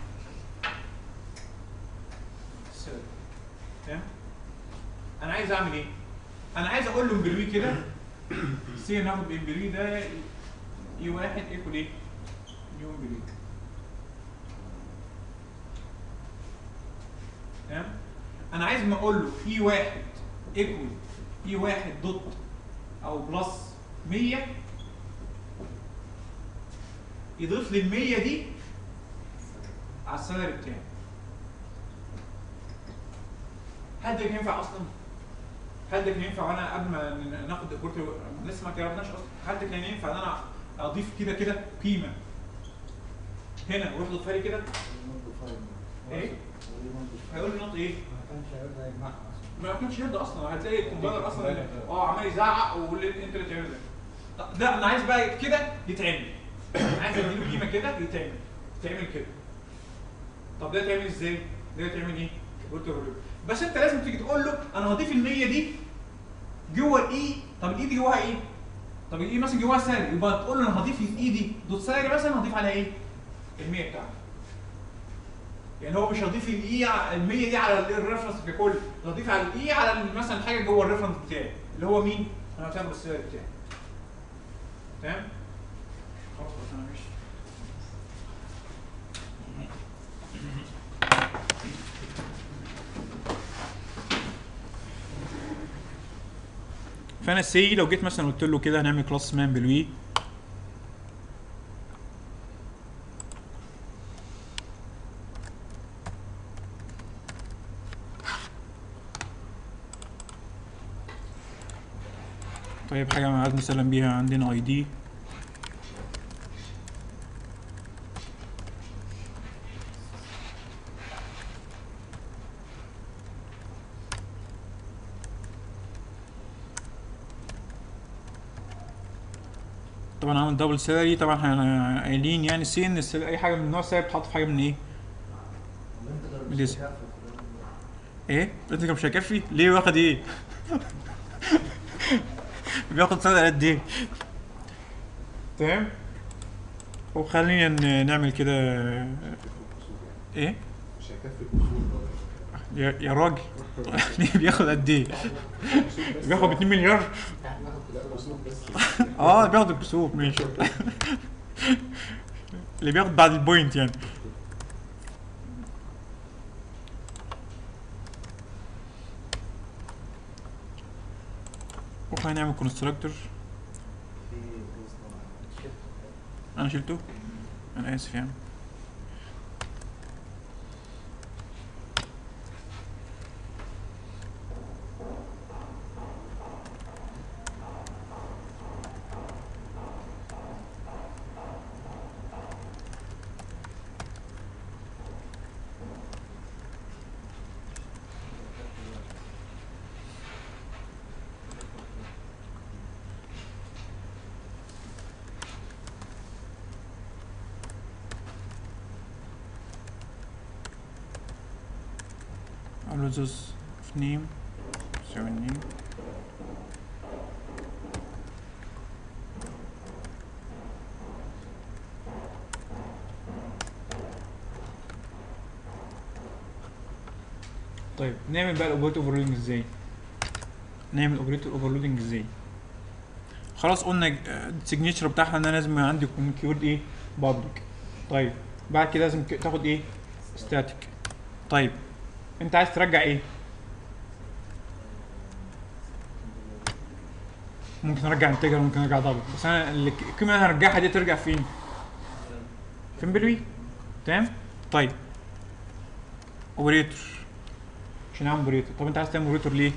تمام؟ انا عايز اعمل ايه؟ انا عايز اقول له امبلوي كده سي ناخد الامبلوي ده اي واحد ايكوال ايه؟ نيو امبلوي. تمام؟ انا عايز ما اقول له اي واحد ايكوال اي واحد دوت او بلس 100 يضيف لي ال 100 دي على السالري بتاعي. حد ينفع اصلا؟ هل ده كان ينفع وانا قبل ما ناخد اوبريتور لسه ما جربناش اصلا، هل ده كان ينفع ان انا اضيف كده قيمه هنا واروح اضيفها لي كده؟ ايه؟ هيقول لي نوت ايه؟ ما كانش هيرضى يجمعها اصلا. ما كانش يرضى اصلا، هتلاقي الكومبايلر اصلا عمال يزعق ويقول لي انت اللي بتعمل ده. طب لا انا عايز بقى كده يتعمل، عايز اديله قيمه كده يتعمل كده. طب ده يتعمل ازاي؟ ده يتعمل ايه؟ بس انت لازم تيجي تقول له انا هضيف ال 100 دي جوه الاي. طب الاي دي جواها ايه؟ طب الاي مثلا جواها سالري، يبقى تقول له انا هضيف الاي دي دوت سالري مثلا، هضيف عليها ايه؟ ال 100 بتاعتي. يعني هو مش هضيف الاي ال 100 دي على الريفرنس ككل، هضيف على الاي على مثلا حاجه جوه الريفرنس بتاعي اللي هو مين؟ انا هعتبر السالري بتاعي. تمام؟ خلاص انا ماشي. فانا سي لو جيت مثلا قلت له كده هنعمل كلاس اسمها امبلوي، طيب حاجه عايز نسلم بيها عندنا اي دي، طبعا عامل دبل سالري. طبعا احنا قايلين يعني سي ان اي حاجه من نوع سالري بتحط في حاجه من ايه؟ لسه ايه؟ انت مش هيكفي؟ ليه واخد ايه؟ بياخد سالري قد ايه؟ تمام؟ وخلينا نعمل كده ايه؟ مش هيكفي الكسور يا راجل بياخد قد ايه؟ بياخد 2 مليار؟ لا الكسور بس بياخد الكسوف ماشي. اللي بياخد بعد البوينت يعني. وهنعمل كونستراكتور. انا شلته، انا اسف يعني. اقول له this of name يساوي name. طيب نعمل بقى الاوبريتور اوفرلودنج ازاي؟ نعمل اوبريتور اوفرلودنج ازاي؟ خلاص قلنا السيجنتشر بتاعها ان انا لازم عندي يكون كيورد ايه؟ بابليك. طيب بعد كده لازم تاخد ايه؟ ستاتيك. طيب انت عايز ترجع ايه؟ ممكن ارجع انتجر، ممكن ارجع دبل، بس انا القيمه اللي انا هرجعها دي ترجع فين؟ في امبلوي. تمام؟ طيب اوبريتور عشان اعمل اوبريتور. طب انت عايز تعمل اوبريتور ليه؟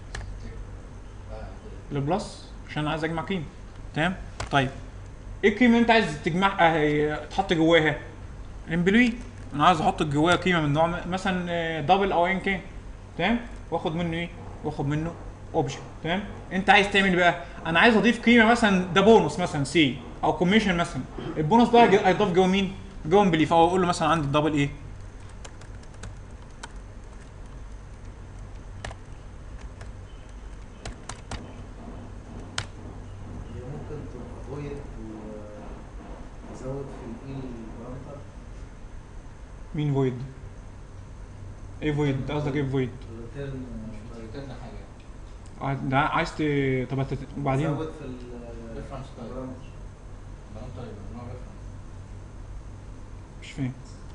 للبلس عشان انا عايز اجمع قيمه. تمام؟ طيب ايه القيمه اللي انت عايز تجمع تحط جواها؟ الامبلوي. انا عايز احط جواها قيمه من نوع مثلا دبل او ايا كان. تمام؟ واخد منه ايه؟ واخد منه اوبجكت. تمام؟ انت عايز تعمل ايه بقى؟ انا عايز اضيف قيمه مثلا ده بونص مثلا سي او كوميشن مثلا. البونص ده هيضاف جوه مين؟ جوه امبلي. فاقول له مثلا عندي الدبل ايه؟ وازود في الاي بارامتر. مين فويد؟ ايه فويد؟ قصدك ايه فويد؟ ريتيرن مش ريتيرن حاجه. ده عايز طب وبعدين ازود في ريفرنس تايب. البارامتر. بارامتر يبقى نوع ريفرنس. مش فاهم.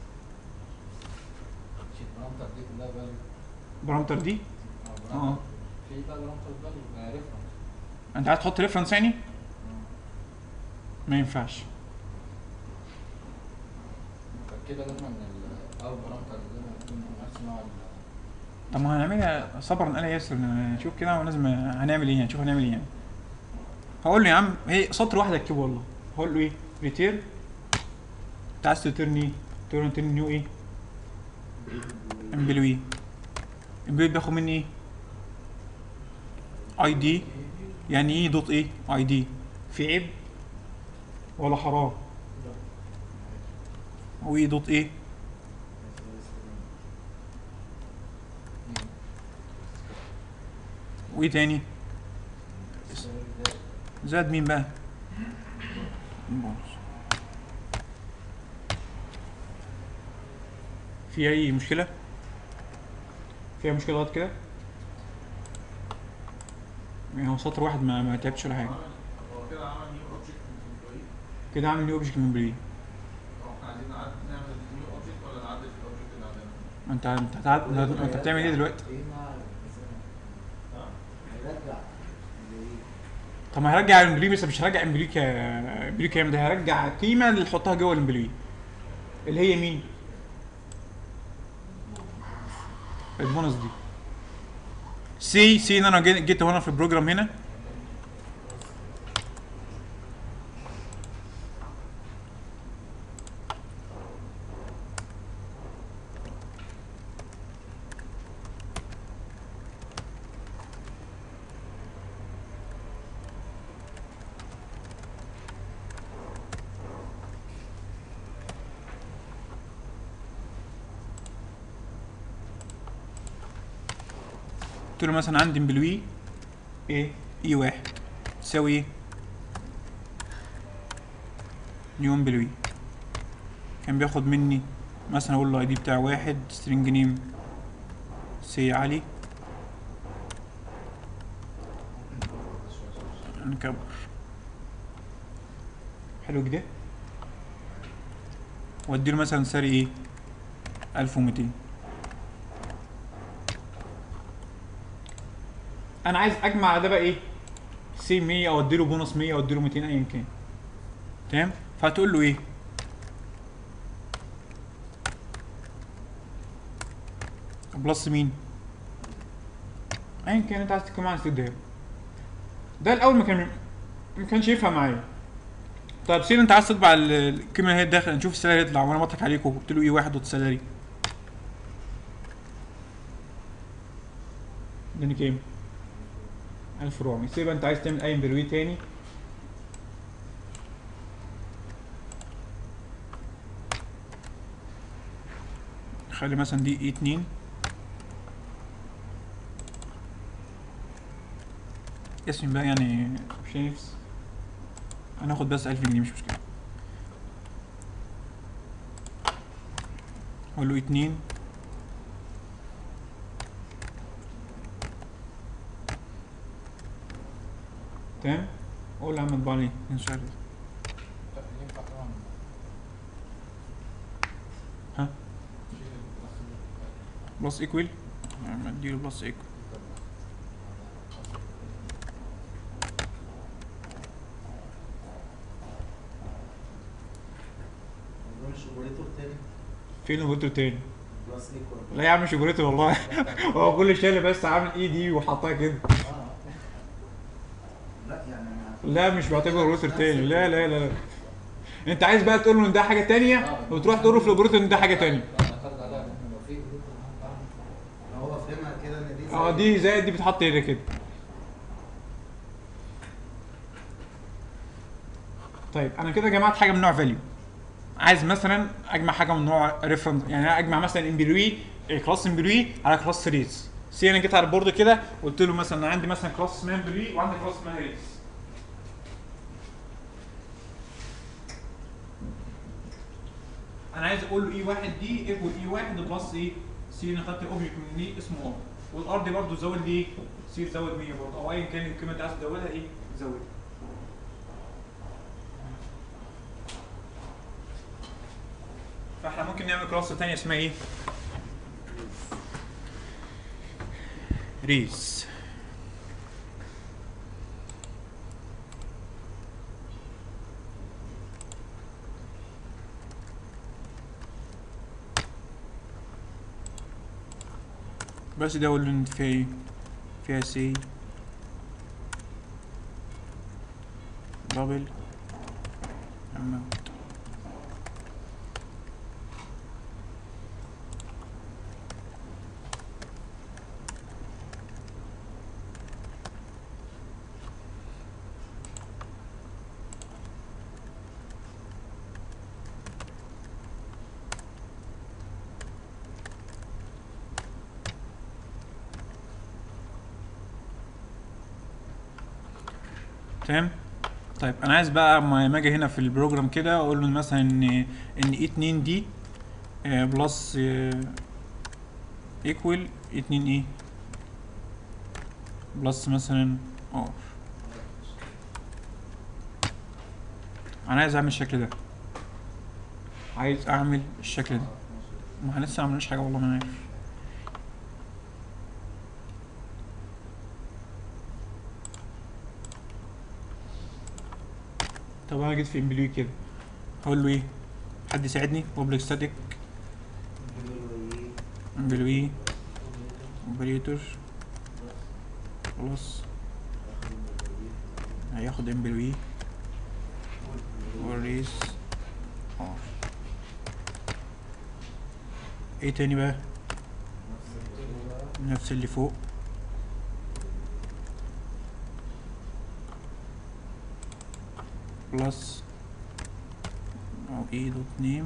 مش البارامتر دي كلها فاليو. البارامتر دي؟ في بقى بارامتر فاليو ريفرنس. انت عايز تحط ريفرنس يعني؟ ما ينفعش. كده لازم اول بارامتر لازم يكون نفس نوع طب ما هنعملها صبرا آل ياسر، نشوف كده ولازم هنعمل ايه، هنشوف هنعمل ايه يعني. هقول له يا عم هي سطر واحد اكتبه والله. هقول له ايه ريتير، انت عايز ترن ايه؟ ترن نيو ايه؟ امبلوي. امبلوي بياخد مني ايه؟ اي دي. يعني ايه دوت ايه؟ اي دي. في عيب ولا حرام؟ وايه دوت ايه؟ وايه تاني؟ زاد مين بقى؟ في اي مشكلة؟ فيها مشكلة لغاية كده؟ يعني هو سطر واحد ما تعبتش ولا حاجة. هو كده عمل نيو اوبجكت من امبلوي. كده عامل نيو اوبجكت من بلي. هو احنا عايزين نعمل نيو اوبجكت ولا نعدل في الاوبجكت اللي عندنا؟ انت بتعمل ايه دلوقتي؟ ها؟ هيرجع طب ما هيرجع الامبلي، بس مش هيرجع امبلي كام ده، هيرجع قيمة اللي تحطها جوه الامبلي اللي هي مين؟ البونص دي. سي ان انا جيت هنا في البروجرام هنا قلت له مثلا عندي امبلوي ايه اي واحد تساوي ايه؟ نيو امبلوي. كان بياخد مني مثلا اقول له اي دي بتاع واحد سترينج نيم سي علي نكبر. حلو كده. واديله مثلا سعر ايه؟ 1200. انا عايز اجمع ده بقى ايه؟ سي 100 او اديله بونص 100 او اديله 200 ايا كان. تمام؟ فهتقول له ايه؟ بلس مين؟ ايا كان انت عايز تكون عايز تديها. ده الاول ما كانش يفهم معايا. طيب سير انت عايز تطبع القيمه اللي هي داخل، نشوف السالري يطلع وانا بضحك عليكم وقلت له ايه واحد دوت سالري. اداني كام؟ 1400. سيبقى انت عايز تعمل اي امبلوي تاني خلي مثلا دي اي 2 اسم بقى يعني شايفز. هناخد بس 1000 جنيه مش مشكله. اقول له 2 تمام. اقول له يا عم اطبع لي انشار. ينفع طبعا ها تشيل البلس بلس ايكوال. اديله بلس ايكوال. ده مش اوبريتور تاني فين الاوبريتور تاني؟ بلس ايكوال. لا يا عم مش اوبريتور والله. هو كل شويه بس عامل اي دي وحطها كده. لا يعني لا مش بعتبره اوبريتور تاني. لا لا لا لا. انت عايز بقى تقول له ان ده حاجه تانيه وتروح تقول له في الاوبريتور ان ده حاجه تانيه. اعتقد عليها ان لو في جروب هو فهمها كده ان دي اه دي زائد دي بتحط هنا كده. طيب انا كده جمعت حاجه من نوع فاليو. عايز مثلا اجمع حاجه من نوع ريفرنس، يعني انا اجمع مثلا امبلوي كلاس امبلوي على كلاس ريس. سي انا جيت على البورد كده قلت له مثلا عندي مثلا كلاس اسمها امبلوي وعندي كلاس اسمها ريس. انا عايز اقول له اي واحد دي ايكوال اي واحد بلس ايه؟ سي انا خدت الاوبجكت من دي اسمه ار، والار دي برضه زود لي ايه؟ سي تزود 100 برضه او ايا كان القيمه اللي عايز تزودها ايه؟ تزودها. فاحنا ممكن نعمل كلاس ثانيه اسمها ايه؟ ريس. بس ده اقول له ان فيها ايه، فيها سي دبل اماونت. تمام. طيب انا عايز بقى اما اجي هنا في البروجرام كده اقول له مثلا ان اي 2 دي بلس ايكوال 2 ايه بلس مثلا ار. انا عايز اعمل الشكل ده، عايز اعمل الشكل ده. ما احنا لسه معملناش حاجه والله ما انا عارف. طب انا جيت في امبلوي كده هقول له ايه، حد يساعدني. بابليك ستاتيك امبلوي اوبريتور خلاص هياخد امبلوي والريس اه. ايه تاني بقى؟ نفس اللي فوق بلس او ايه دوت نيم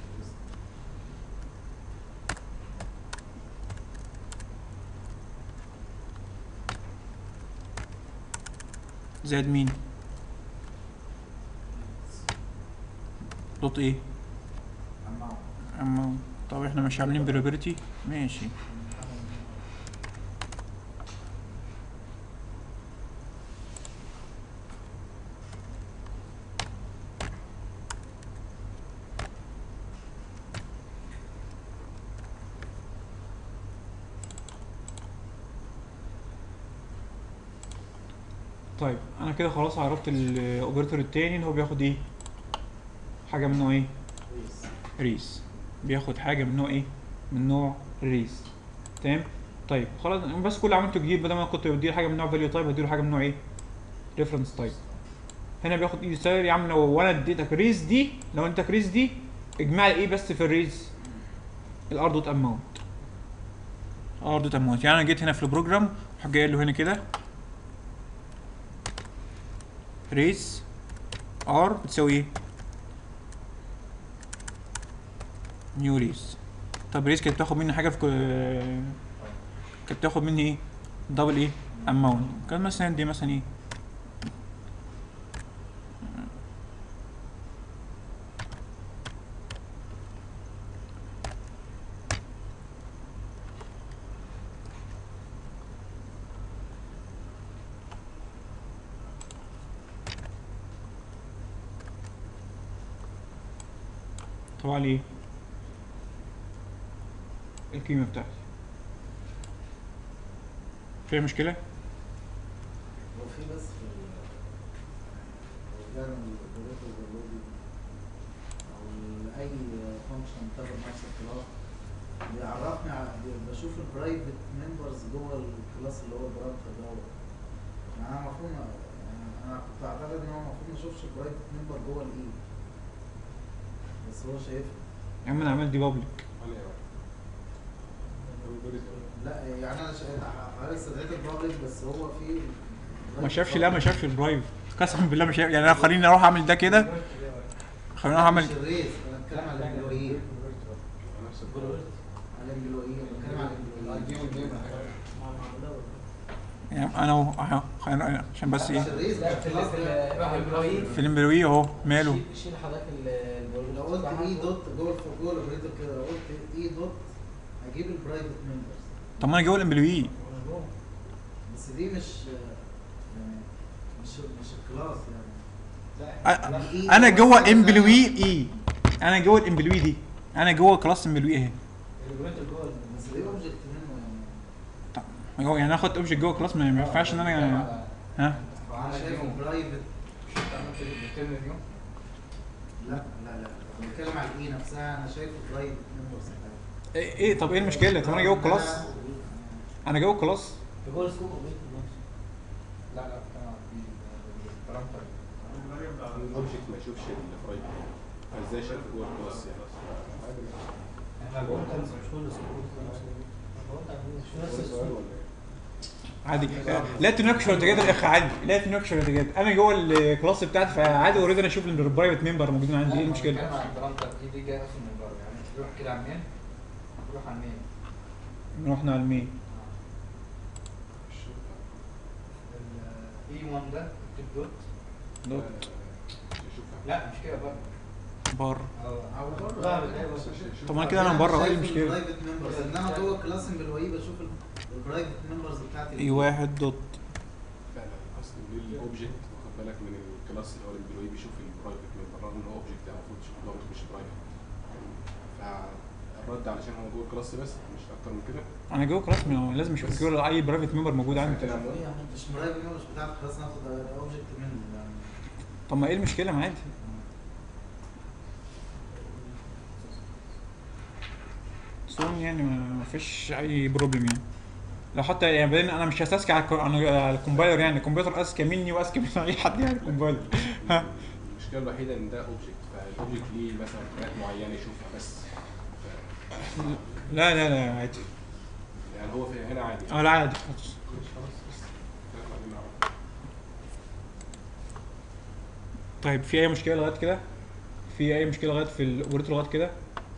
زائد مين دوت ايه اما. طب احنا مش عاملين بريبرتي ماشي. طيب انا كده خلاص عرفت الاوبريتور التاني ان هو بياخد ايه، حاجه من نوع ايه، ريس. بياخد حاجه من نوع ايه، من نوع ريس. تمام. طيب خلاص بس كل اللي عملته جديد، بدل ما كنت بديله حاجه من نوع فاليو تايب هديله حاجه من نوع ايه، ريفرنس تايب. هنا بياخد ايه ستايل يا عم. لو انا اديتك ريس دي، لو انت ريس دي اجمع لي ايه بس في الريس، الار دوت اماونت. ار دوت اماونت يعني انا جيت هنا في البروجرام راح جاي له هنا كده ريس ار بتساوي ايه، نيو ريس. طب ريس كانت بتاخد مني حاجه في كانت بتاخد مني ايه، دبل ايه اماونت. كان مثلا دي مثلا ايه، طبعا ليه القيمه بتاعتي فيها مشكله. هو في بس في رجعنا للأوبريتور overloading أو أي فانكشن تاخد نفس الكلاس بيعرفني بشوف البرايفت ممبرز جوه الكلاس اللي هو البارامتر دوت. يعني أنا المفروض أنا كنت أعتقد إن هو المفروض ما أشوفش البرايفت ممبر جوه الإي، بس هو شايفها. يا عم انا عملت دي بابليك. لا يعني أنا استدعيت البابليك بس هو في ما شافش، لا ما شافش البرايفت قسما بالله ما شاف. يعني انا خليني اروح اعمل ده كده، خليني اروح اعمل مش الريس، أنا بتكلم على الإمبلويين. على الإمبلويين، بتكلم على الإمبلويين. يعني انا اهو خلينا عشان بس ايه مش الريس ده في الامبلوي اهو ماله. شيل حضرتك لو قلت اي دوت جوه الاوبريتور كده، لو قلت اي دوت هجيب البرايفت ممبرز. طب ما انا جوه الامبلوي بس دي مش يعني مش الكلاس يعني. انا جوه امبلوي اي، انا جوه الامبلوي دي، انا جوه كلاس امبلوي اهي. بس دي اوبجكت منه يعني. طب هو يعني انا اخد اوبجكت جوه كلاس ما ينفعش ان انا ها. انا شايف البرايفت. لا بنتكلم على الاي نفسها، انا شايف البرايفت ممبرز. ايه طب ايه المشكله؟ طب انا جوه الكلاس انا جوه الكلاس جوه السكوب اوبجكت نفسه. لا لا طبعا في البارامتر. الاوبجكت ما يشوفش الفرايد، فازاي شايف جوه الكلاس يعني؟ احنا جوه مش كل السكوب مش نفس السؤال السكوب. ولا ايه؟ عادي. لا تناقش ولا تجادل يا اخي، عادي لا تناقش ولا تجادل. انا جوه الكلاس بتاعتي فعادي اوريدي انا اشوف البرايفت ممبر موجودين عندي، ايه المشكله؟ بتكلم عن البارامتر دي جايه اصلا من بره، يعني تروح كده على المين، تروح على المين. رحنا على المين. الاي 1 ده اكتب دوت. دوت. لا مش كده بره. بره. او بره. طب ما كده انا بره، ايه المشكله؟ البرايفت ممبرز، انما جوه الكلاس بالواي بشوف البرايفت ممبرز بتاعتي. اي واحد دوت. فعلا اصل الاوبجكت واخد بالك من الكلاس اللي هو الامبلوي بيشوف البرايفت ممبر رغم ان هو اوبجكت يعني المفروض تشوف دوت مش برايفت. فالرد علشان هو جوه الكلاس بس مش اكتر من كده. انا جوه كلاس لازم اشوف كده اي برايفت ممبر موجود عندي. مش برايفت ممبرز بتاعت الكلاس ناخد اوبجكت منه يعني. طب ما ايه المشكله؟ ما عادي. سون يعني ما فيش اي بروبلم يعني. لو حتى يعني بعدين انا مش هستذكى على الكومبايلر، يعني الكمبيوتر اذكى مني واذكى من اي حد يعني الكومبايلر. ها المشكله الوحيده ان ده اوبجكت، فالاوبجكت ليه مثلا حاجات معينه يشوفها بس. لا لا لا عادي. يعني هو في هنا عادي. اه لا عادي خالص. طيب في اي مشكله لغايه كده؟ في اي مشكله لغايه في الاوبريتور لغايه كده؟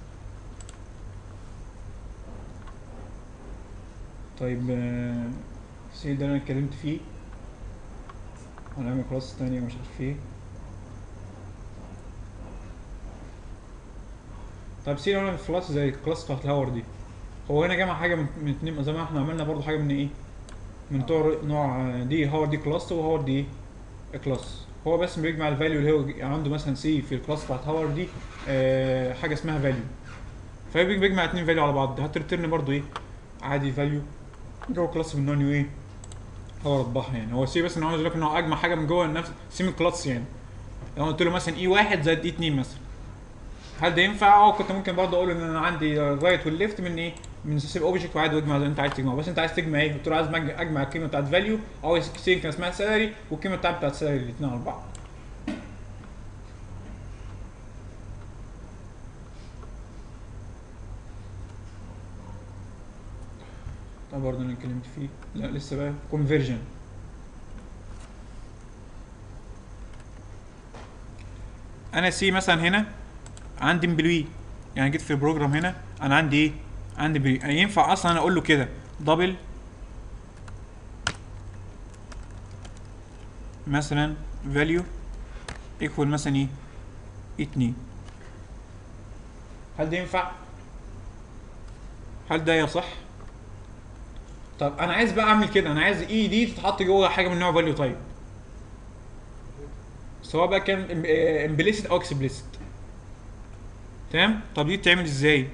طيب السي ده انا اتكلمت فيه، هنعمل كلاس تانية ومش عارف ايه. طيب سي لو انا في كلاس زي الكلاس بتاعت الهاور دي، هو هنا جمع حاجه من اتنين زي ما احنا عملنا برضو حاجه من ايه؟ من نوع دي هاور دي كلاس وهاور دي كلاس. هو بس بيجمع الفاليو اللي هو عنده مثلا سي في الكلاس بتاعت هاور دي حاجه اسمها فاليو، فبيجمع اتنين فاليو على بعض، هترترن برضو ايه؟ عادي فاليو جوه كلاس من نوع نيو ايه؟ هو ربحها يعني. هو سي بس انا عاوز اقول لك ان هو اجمع حاجه من جوه نفس سيمي كلاس يعني. لو قلت له مثلا اي 1 زائد اي 2 مثلا، هل ده ينفع؟ كنت ممكن برضه اقول ان انا عندي الرايت والليفت من ايه؟ من سيب اوبجكت وعادي واجمع زي ما انت عايز تجمع، بس انت عايز تجمع ايه؟ قلت له عايز اجمع القيمه بتاعت فاليو او سي كان اسمها سالري والقيمه بتاعت سالري الاثنين على بعض. ده برضه انا اتكلمت فيه. لا لسه بقى كونفرجن. انا سي مثلا هنا عندي امبلوي، يعني جيت في البروجرام هنا انا عندي ايه؟ عندي امبلوي. يعني ينفع اصلا انا اقول له كده دبل مثلا فاليو ايكوال مثلا ايه؟ 2. هل ده ينفع؟ هل ده يصح؟ طب انا عايز بقى اعمل كده، انا عايز اي دي تتحط جوه حاجه من نوع فاليو تايب، سواء بقى كان امبليسيت او اكسبليسيت. تمام؟ طب دي بتتعمل ازاي؟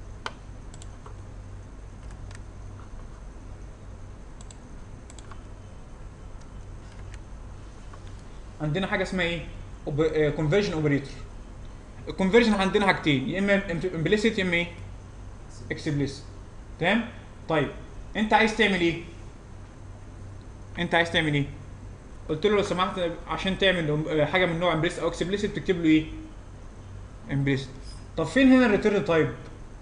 عندنا حاجه اسمها ايه؟ كونفرجن اوبريتور. الكونفرجن عندنا حاجتين، يا اما امبليسيت يا اما ايه؟ اكسبليسيت. تمام؟ طيب انت عايز تعمل ايه؟ انت عايز تعمل ايه؟ قلت له لو سمحت عشان تعمل حاجه من نوع امبليسيت او اكسبليسيت تكتب له ايه؟ امبليسيت. طب فين هنا الريتيرن تايب؟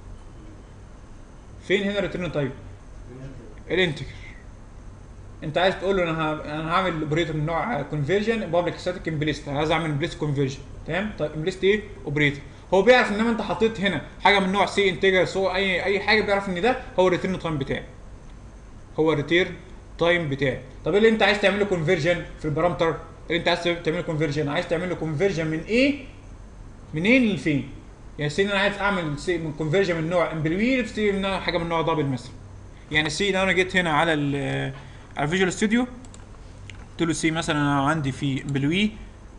فين هنا الريتيرن تايب؟ الانتجر. انت عايز تقول له انا هعمل اوبريتور من نوع كونفرجن بابليك ستاتيك امبليست، عايز اعمل امبليست كونفرجن. تمام؟ طيب امبليست ايه؟ اوبريتور. هو بيعرف انما انت حطيت هنا حاجه من نوع سي انتجر سو اي حاجه، بيعرف ان ده هو الريتيرن تايم بتاعي. هو الريتيرن تايم بتاعي. طب ايه اللي انت عايز تعمل له كونفرجن في البارامتر؟ اللي انت عايز تعمل له كونفرجن، عايز تعمل له كونفرجن من ايه؟ منين لفين؟ يعني سي انا عايز اعمل سي من كونفرجن من نوع امبلوي لسي من نوع حاجه من نوع دبل مثلا. يعني سي لو انا جيت هنا على فيجوال ستوديو قلت له سي مثلا انا عندي في امبلوي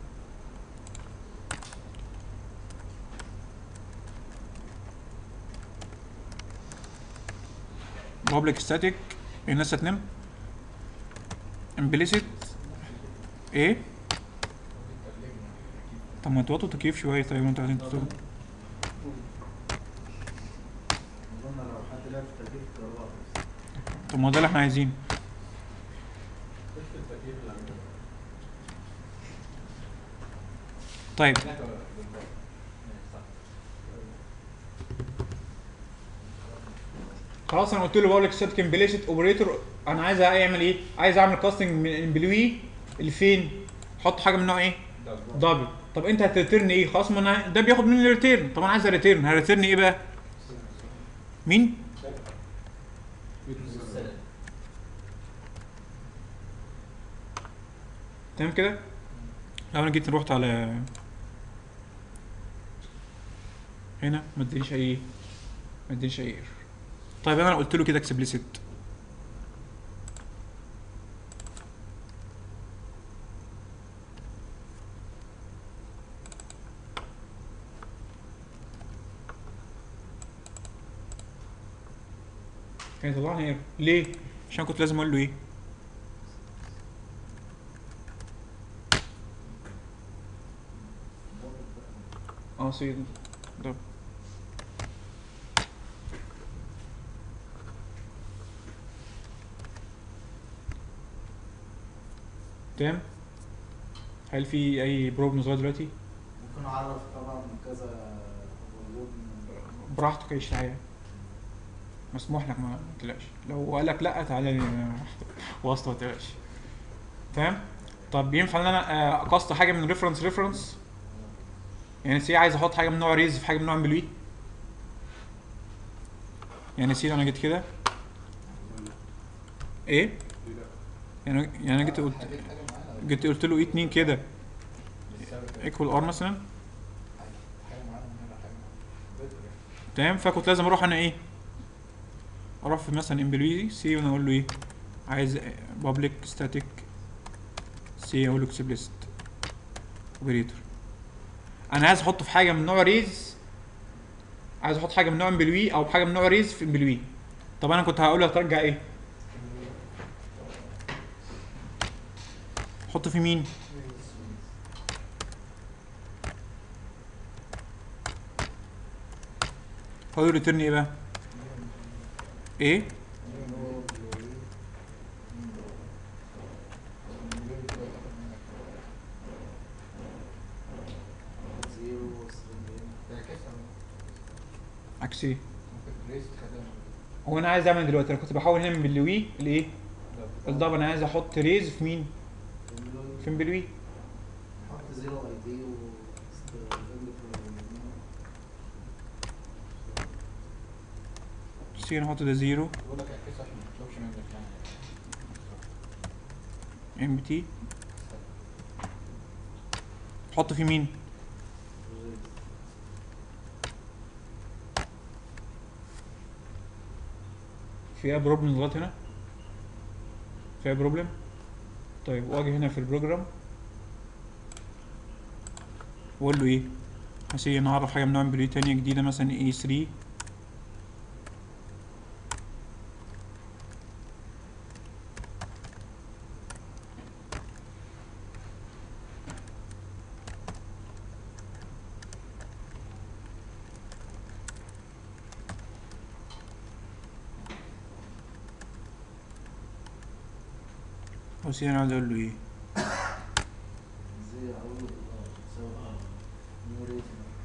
بابليك ستاتيك الناس هتنام امبليسيت ايه؟ طب ما توطوا تكييف شويه. طيب انتوا عايزين تطلبوا اظن لو حد لعب في تكييف كهرباء طب ما ده اللي احنا عايزينه. طيب خلاص انا قلت له بقول لك ستاتيك امبليسيت اوبريتور، انا عايز اعمل ايه؟ عايز اعمل كاستنج من امبلوي اللي فين؟ حط حاجه من نوع ايه؟ دبل. طب انت هتريتيرن ايه؟ خلاص ما انا ده بياخد مني ريتيرن، طب انا عايز ريتيرن، هريتيرن ايه بقى؟ مين؟ تمام كده؟ لو انا جيت رحت على هنا ما ادينيش اي ايرور. طيب انا قلت له كده اكسبليسيت، كان يطلعني ايرور ليه؟ عشان كنت لازم اقول له ايه؟ سي ده تمام. هل في اي بروبلم لغايه دلوقتي؟ ممكن اعرف طبعا كذا overload براحتك عيش تعالى، مسموح لك ما تقلقش، لو قال لك لا تعالى لي واسطه ما تقلقش. تمام. طب ينفع ان انا اقصت حاجه من ريفرنس يعني سي عايز احط حاجه من نوع ريز في حاجه من نوع امبلوي، يعني سي انا جيت كده ايه يعني انا جيت قلت له ايه 2 كده ايكوال ار مثلا، تمام. فكنت لازم اروح انا ايه، اروح في مثلا امبلوي سي وانا اقول له ايه، عايز بابليك ستاتيك سي، اقول له اكسبليسيت اوبريتور. انا عايز احطه في حاجه من نوع ريز، عايز احط حاجه من نوع امبلوي او حاجه من نوع ريز في امبلوي. طب انا كنت هقول له هترجع ايه؟ حط في مين؟ هو ريتيرن ايه بقى؟ ايه؟ عكس ايه؟ هو انا عايز اعمل دلوقتي، انا كنت بحاول هنا من امبلوي لايه؟ الدبل. انا عايز احط ريز في مين؟ في امبلوي. حط 0 اي دي و سي نحط ده 0 بقول لك اعكسها عشان ما تطلبش منك يعني. ام تي. حط في مين؟ فيها بروبلم لغايه هنا؟ فيها بروبلم؟ طيب واجي هنا في البروجرام واقول له ايه؟ هسي انا اعرف حاجه من نوع امبلوي تانية جديده مثلا اي 3 هسي انا عايز اقول له ايه؟ زي اقول سواء نيو ريت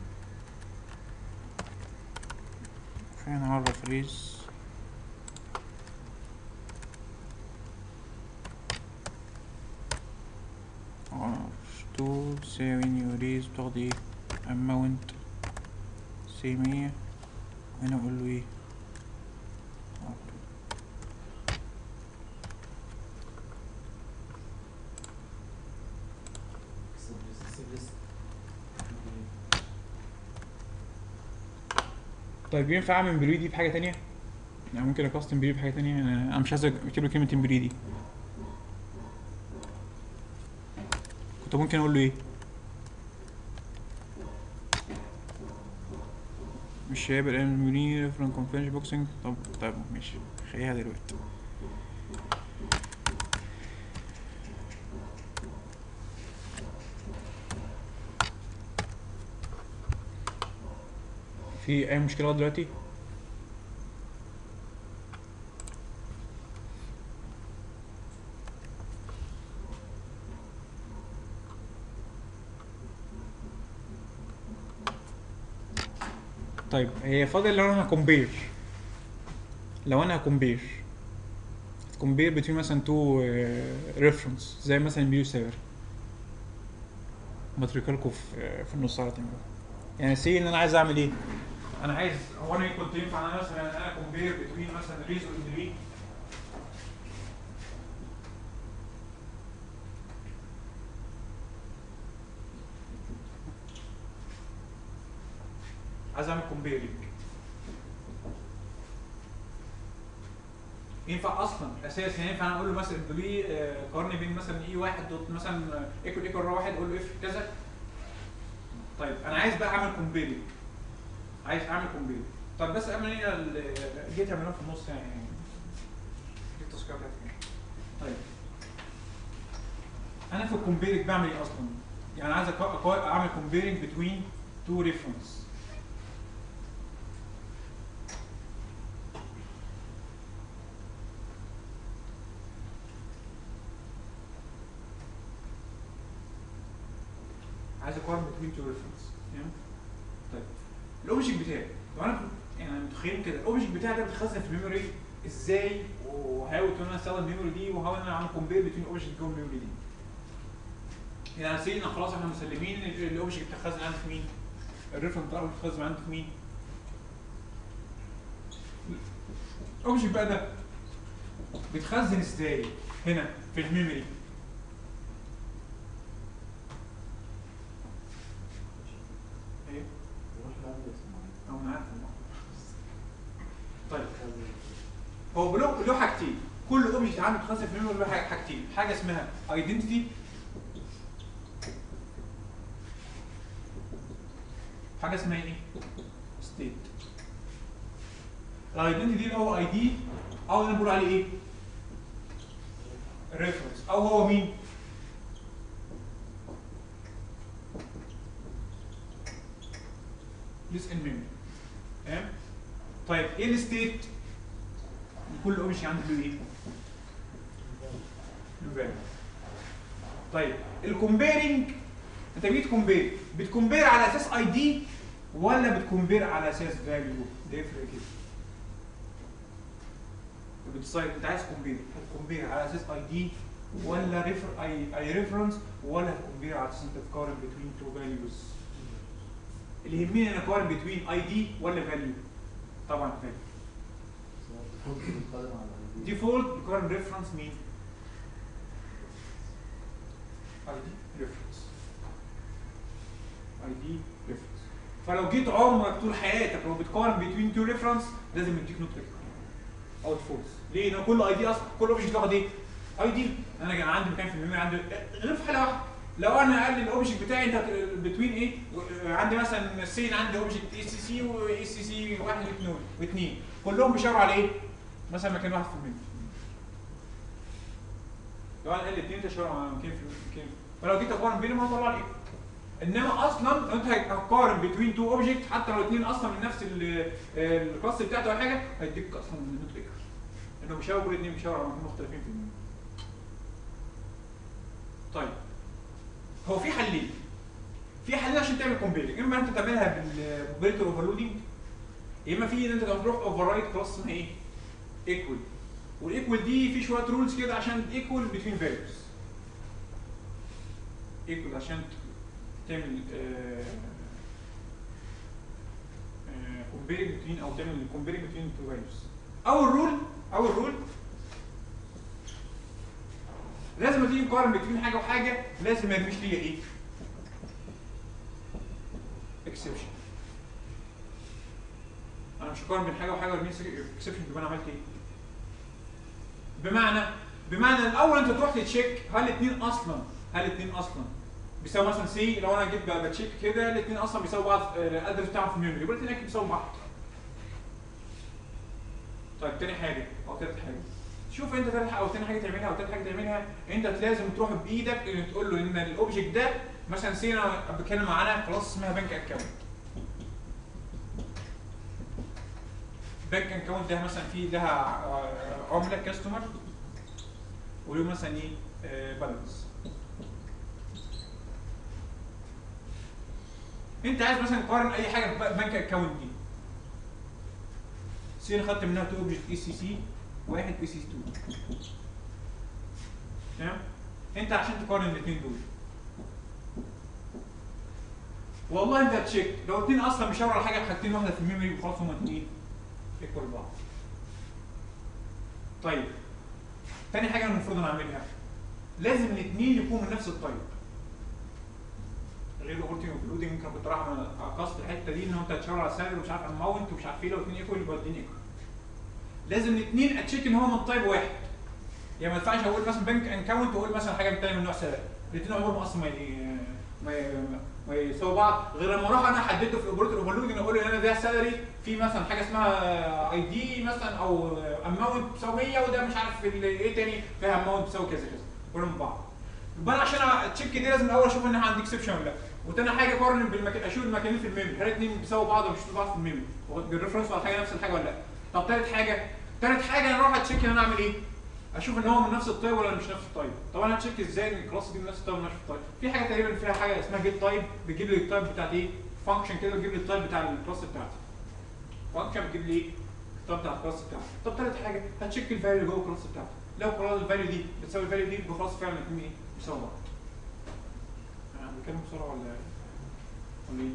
فين اعرف ريز تو تساوي نيو ريز بتاخد ايه؟ اماونت سي 100 وهنا اقول له ايه؟ طيب ينفع اعمل امبلوي دي بحاجه تانية؟ يعني ممكن اكاستم امبلوي بحاجه تانية؟ انا مش عايز اكتب له كلمه امبلوي دي، كنت ممكن اقول له ايه؟ مش هيبقى الامبلوي فروم كونفرنس بوكسنج. طب ماشي خليها دلوقتي. في اي مشكله دلوقتي؟ طيب هي فاضل لو انا هكمبير. لو انا هكمبير بين مثلا تو ريفرنس زي مثلا بيو سيفر ماتريكالكو في النص على تنجو. يعني سي ان انا عايز اعمل ايه؟ انا عايز هو انا كنت ينفع انا مثلا انا كومبير بين مثلا ريز واندري. عايز اعمل كومبيرنج. ينفع اصلا اساسا ينفع انا اقول له مثلا اندري قارني بين مثلا اي واحد دوت مثلا ايكوال واحد اقول له اف كذا. طيب انا عايز بقى اعمل كومبيرنج. طب بس قبل ما جيت اعملها في النص يعني دي التذكره بتاعتي. طيب انا في الكومبيرنج بعمل ايه اصلا؟ يعني عايز اعمل كومبيرنج بين تو ريفرنس. عايز اقارن بين تو ريفرنس. طيب الاوبجكت بتاعي لو انا يعني متخيل كده الاوبجكت بتاعي ده بيتخزن في الميموري ازاي، وهاو انا استخدم الميموري دي، وهاو انا اعمل كومبير بين اوبجكت جوه الميموري دي. يعني سينا خلاص احنا مسلمين الاوبجكت بتتخزن عندي في مين؟ الريفرنس بتاعه بيتخزن عندي في مين؟ الاوبجكت بقى ده بيتخزن ازاي هنا في الميموري؟ طيب هو له حاجتين. كل اوبجكت عنده بيتخزن في الميموري له حاجتين. حاجه اسمها ايدنتيتي، حاجه اسمها ايه؟ ستيت. الايدنتيتي دي اللي هو اي دي او اللي بنقول عليه ايه؟ ريفرنس، او هو مين؟ ليس ان ميموري. تمام؟ طيب ايه الستيت؟ كل اوبجكت عنده له ايه؟ له فاليو. طيب الكومبيرنج انت جيت بتكومبير على اساس اي دي ولا بتكومبير على اساس فاليو؟ ده يفرق كده. بتصير انت عايز هتكومبير على اساس اي دي ولا اي ريفرنس، ولا هتكومبير على اساس انت تقارن بين تو فاليوز؟ اللي يهمني انا اقارن بين اي دي ولا فاليو؟ طبعا فاليو. ديفولت بيقارن ريفرنس مين؟ اي دي ريفرنس. فلو جيت عمرك طول حياتك لو بتقارن بين تو ريفرنس لازم يديك نوت اوت فولس. ليه؟ لان كل اي دي اصلا كل اوبجكت بياخد ايه؟ اي دي. انا كان عندي مكان في الميموري عندي غير في حاله واحده. لو انا قال لي الاوبجكت بتاعي انت بتوين ايه؟ عندي مثلا سين عندي اوبجكت اي سي سي واي سي سي 1 و2 كلهم بيشاوروا على ايه؟ مثلا مكان واحد في الميموري. لو انا قال لي الاثنين تشاوروا على مكان في مكان، فلو جيت اقارن بينهم هطلع لي ايه؟ انما اصلا لو انت هتقارن بين تو اوبجكت حتى لو الاثنين اصلا من نفس الكلاس بتاعته او حاجه هيديك اصلا نوت ايكوال، انه بيشاوروا الاثنين بيشاوروا على مكان مختلفين في الميموري. طيب هو في حلين. عشان تعمل كومبيرنج، اما انت تعملها بالبريتر اوفرلودنج، يا اما في ان انت تروح اوفر رايت كلاس اسمها ايه؟ ايكوال. والايكوال دي في شويه رولز كده عشان ايكوال بين فاليوز. ايكوال عشان تعمل كومبيرنج بين او تعمل كومبيرنج بين تو فاليوز. اول رول لازم تيجي نقارن بين حاجه وحاجه لازم ما يرميش ليا ايه؟ اكسبشن. انا مش هقارن بين حاجه وحاجه وارمي اكسبشن يبقى انا عملت ايه؟ بمعنى الاول انت تروح تتشيك هل الاثنين اصلا بيساوي مثلا سي. لو انا جيت بتشيك كده الاثنين اصلا بيساووا بعض الادرس بتاعهم في الميموري يبقى الاثنين بيساووا بعض. طيب تاني حاجه او ثالث حاجه، شوف انت ثالث او تاني حاجه تعملها او ثالث حاجه تعملها، انت لازم تروح بايدك ان تقول له ان الاوبجكت ده مثلا سي انا بتكلم عنها خلاص اسمها بنك اكونت. بنك اكونت ده مثلا فيه لها عمله كاستمر وله مثلا ايه؟ بالانس. انت عايز مثلا تقارن اي حاجه في بنك اكونت دي، سي انا خدت منها تو اوبجكت اي سي سي واحد اي سي 2. تمام؟ انت عشان تقارن الاثنين دول والله انت هتشيك لو الاثنين اصلا بيشاوروا على حاجه حاجتين واحده في الميموري وخلاص هما الاثنين ايكوال بعض. طيب تاني حاجه المفروض انا اعملها لازم الاثنين يكونوا من نفس الطيب. غير اوبورتين وكلودنج ممكن كنت رايح قصد الحته دي ان انت هتشاور على سالري ومش عارف اماونت ومش عارف ايه لو الاثنين ايكوال يبقى الاثنين ايكوال. لازم الاثنين اتشيك ان هو من طيب واحد. يعني ما ينفعش اقول مثلا بنك انكاونت واقول مثلا حاجه تانيه من نوع سالري. الاثنين عمرهم اصلا ما يساووا بعض غير لما اروح انا احدده في الاوبريتور اوفرلودنج اقول ان انا ده سالري في مثلا حاجه اسمها اي دي مثلا او اماونت بتساوي 100 وده مش عارف ايه تاني فيها اماونت بتساوي كذا كذا كلهم من بعض. يبقى انا عشان اتشيك دي لازم الاول اشوف ان عندي اكسبشن ولا لا. وتاني حاجه اقارن بالمكان اشوف المكانين في الميموري هل الاثنين بيساووا بعض ولا مش بيساووا بعض في الميموري بالريفرنس ولا حاجه نفس الحاجه ولا لا. طب ثالث حاجه انا اروح اتشيك ان انا اعمل ايه؟ اشوف ان هو من نفس الطيب ولا مش نفس الطيب. طب انا هتشيك ازاي ان الكلاس دي من نفس الطيب ولا مش نفس الطيب؟ في حاجه تقريبا فيها حاجه اسمها جيت تايب بتجيب لي التايب بتاعت ايه؟ فانكشن كده بتجيب لي التايب بتاع الكلاس بتاعتي. فانكشن بتجيب لي ايه؟ التايب بتاع الكلاس بتاعتي. طب ثالث حاجه هتشيك الفاليو اللي جوه الكلاس بتاعتي. لو قررت الفاليو دي بتساوي الفاليو دي يبقى خلاص فعلا الاثنين ايه؟ بيساووا بعض. انا بتكلم بسرعه ولا ايه؟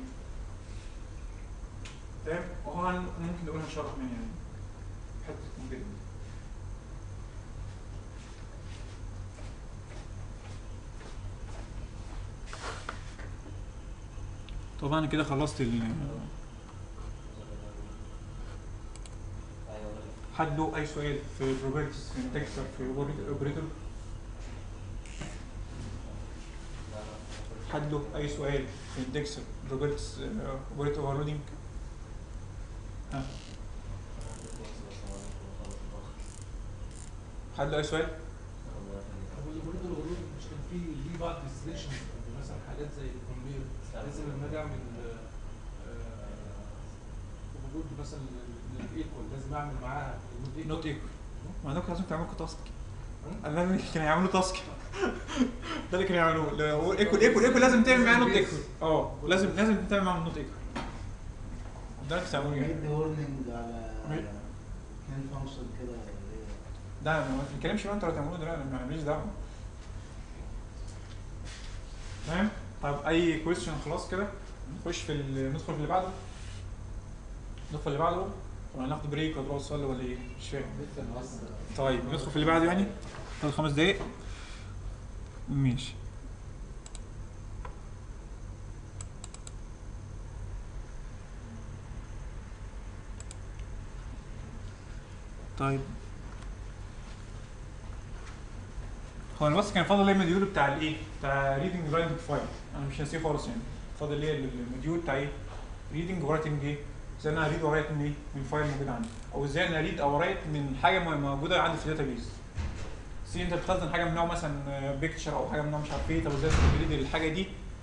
تمام؟ وهو ممكن نقولها شرح مني يعني حته ممكن. طبعا كده خلصت حد له اي سؤال في بروبرتيز في اندكسر في اوبريتور؟ حد له اي سؤال في اندكسر بروبرتيز اوبريتور اوفرلودنج؟ ها حد له اي سؤال؟ هو الاوبريتور اوفرلود مش كان فيه ليه بعض ريستريكشنز مثلا حاجات زي الكومبير لازم لما اجي اعمل اوفرلود مثلا للايكوال لازم اعمل معاها نوت ايكوال. ما عندكم لازم تعملوا تاسك. انا اللي كانوا يعملوا تاسك ده اللي كانوا يعملوه. لو ايكوال لازم تعمل معاه نوت ايكوال. لازم تعمل معاه نوت ايكوال. ده اللي بتعملوه يعني. ميد هورنينج على كان فانكشن كده ده ما بنتكلمش بقى انتوا هتعملوه ده انا ماليش دعوه. تمام؟ طيب اي كويستشن خلاص كده نخش في ندخل في اللي بعده. ولا هناخد بريك ولا نوصل ولا ايه؟ مش فاهم. طيب ندخل في اللي بعده يعني. خد 5 دقايق. ماشي. طيب هو انا بس كان فاضل لي المديول بتاع الايه؟ بتاع ريدنج رايتنج فايل. انا مش ناسيه خالص يعني. فاضل لي المديول بتاع ايه؟ ريدنج ورايتنج ايه؟ ازاي انا اريد ورايت من ايه؟ من فايل موجود عندي، او ازاي انا اريد او رايت من حاجه موجوده عندي في الداتابيز. سي انت بتخزن حاجه من نوع مثلا بيكتشر او حاجه من نوع مش عارف ايه، طب ازاي تريد الحاجه دي؟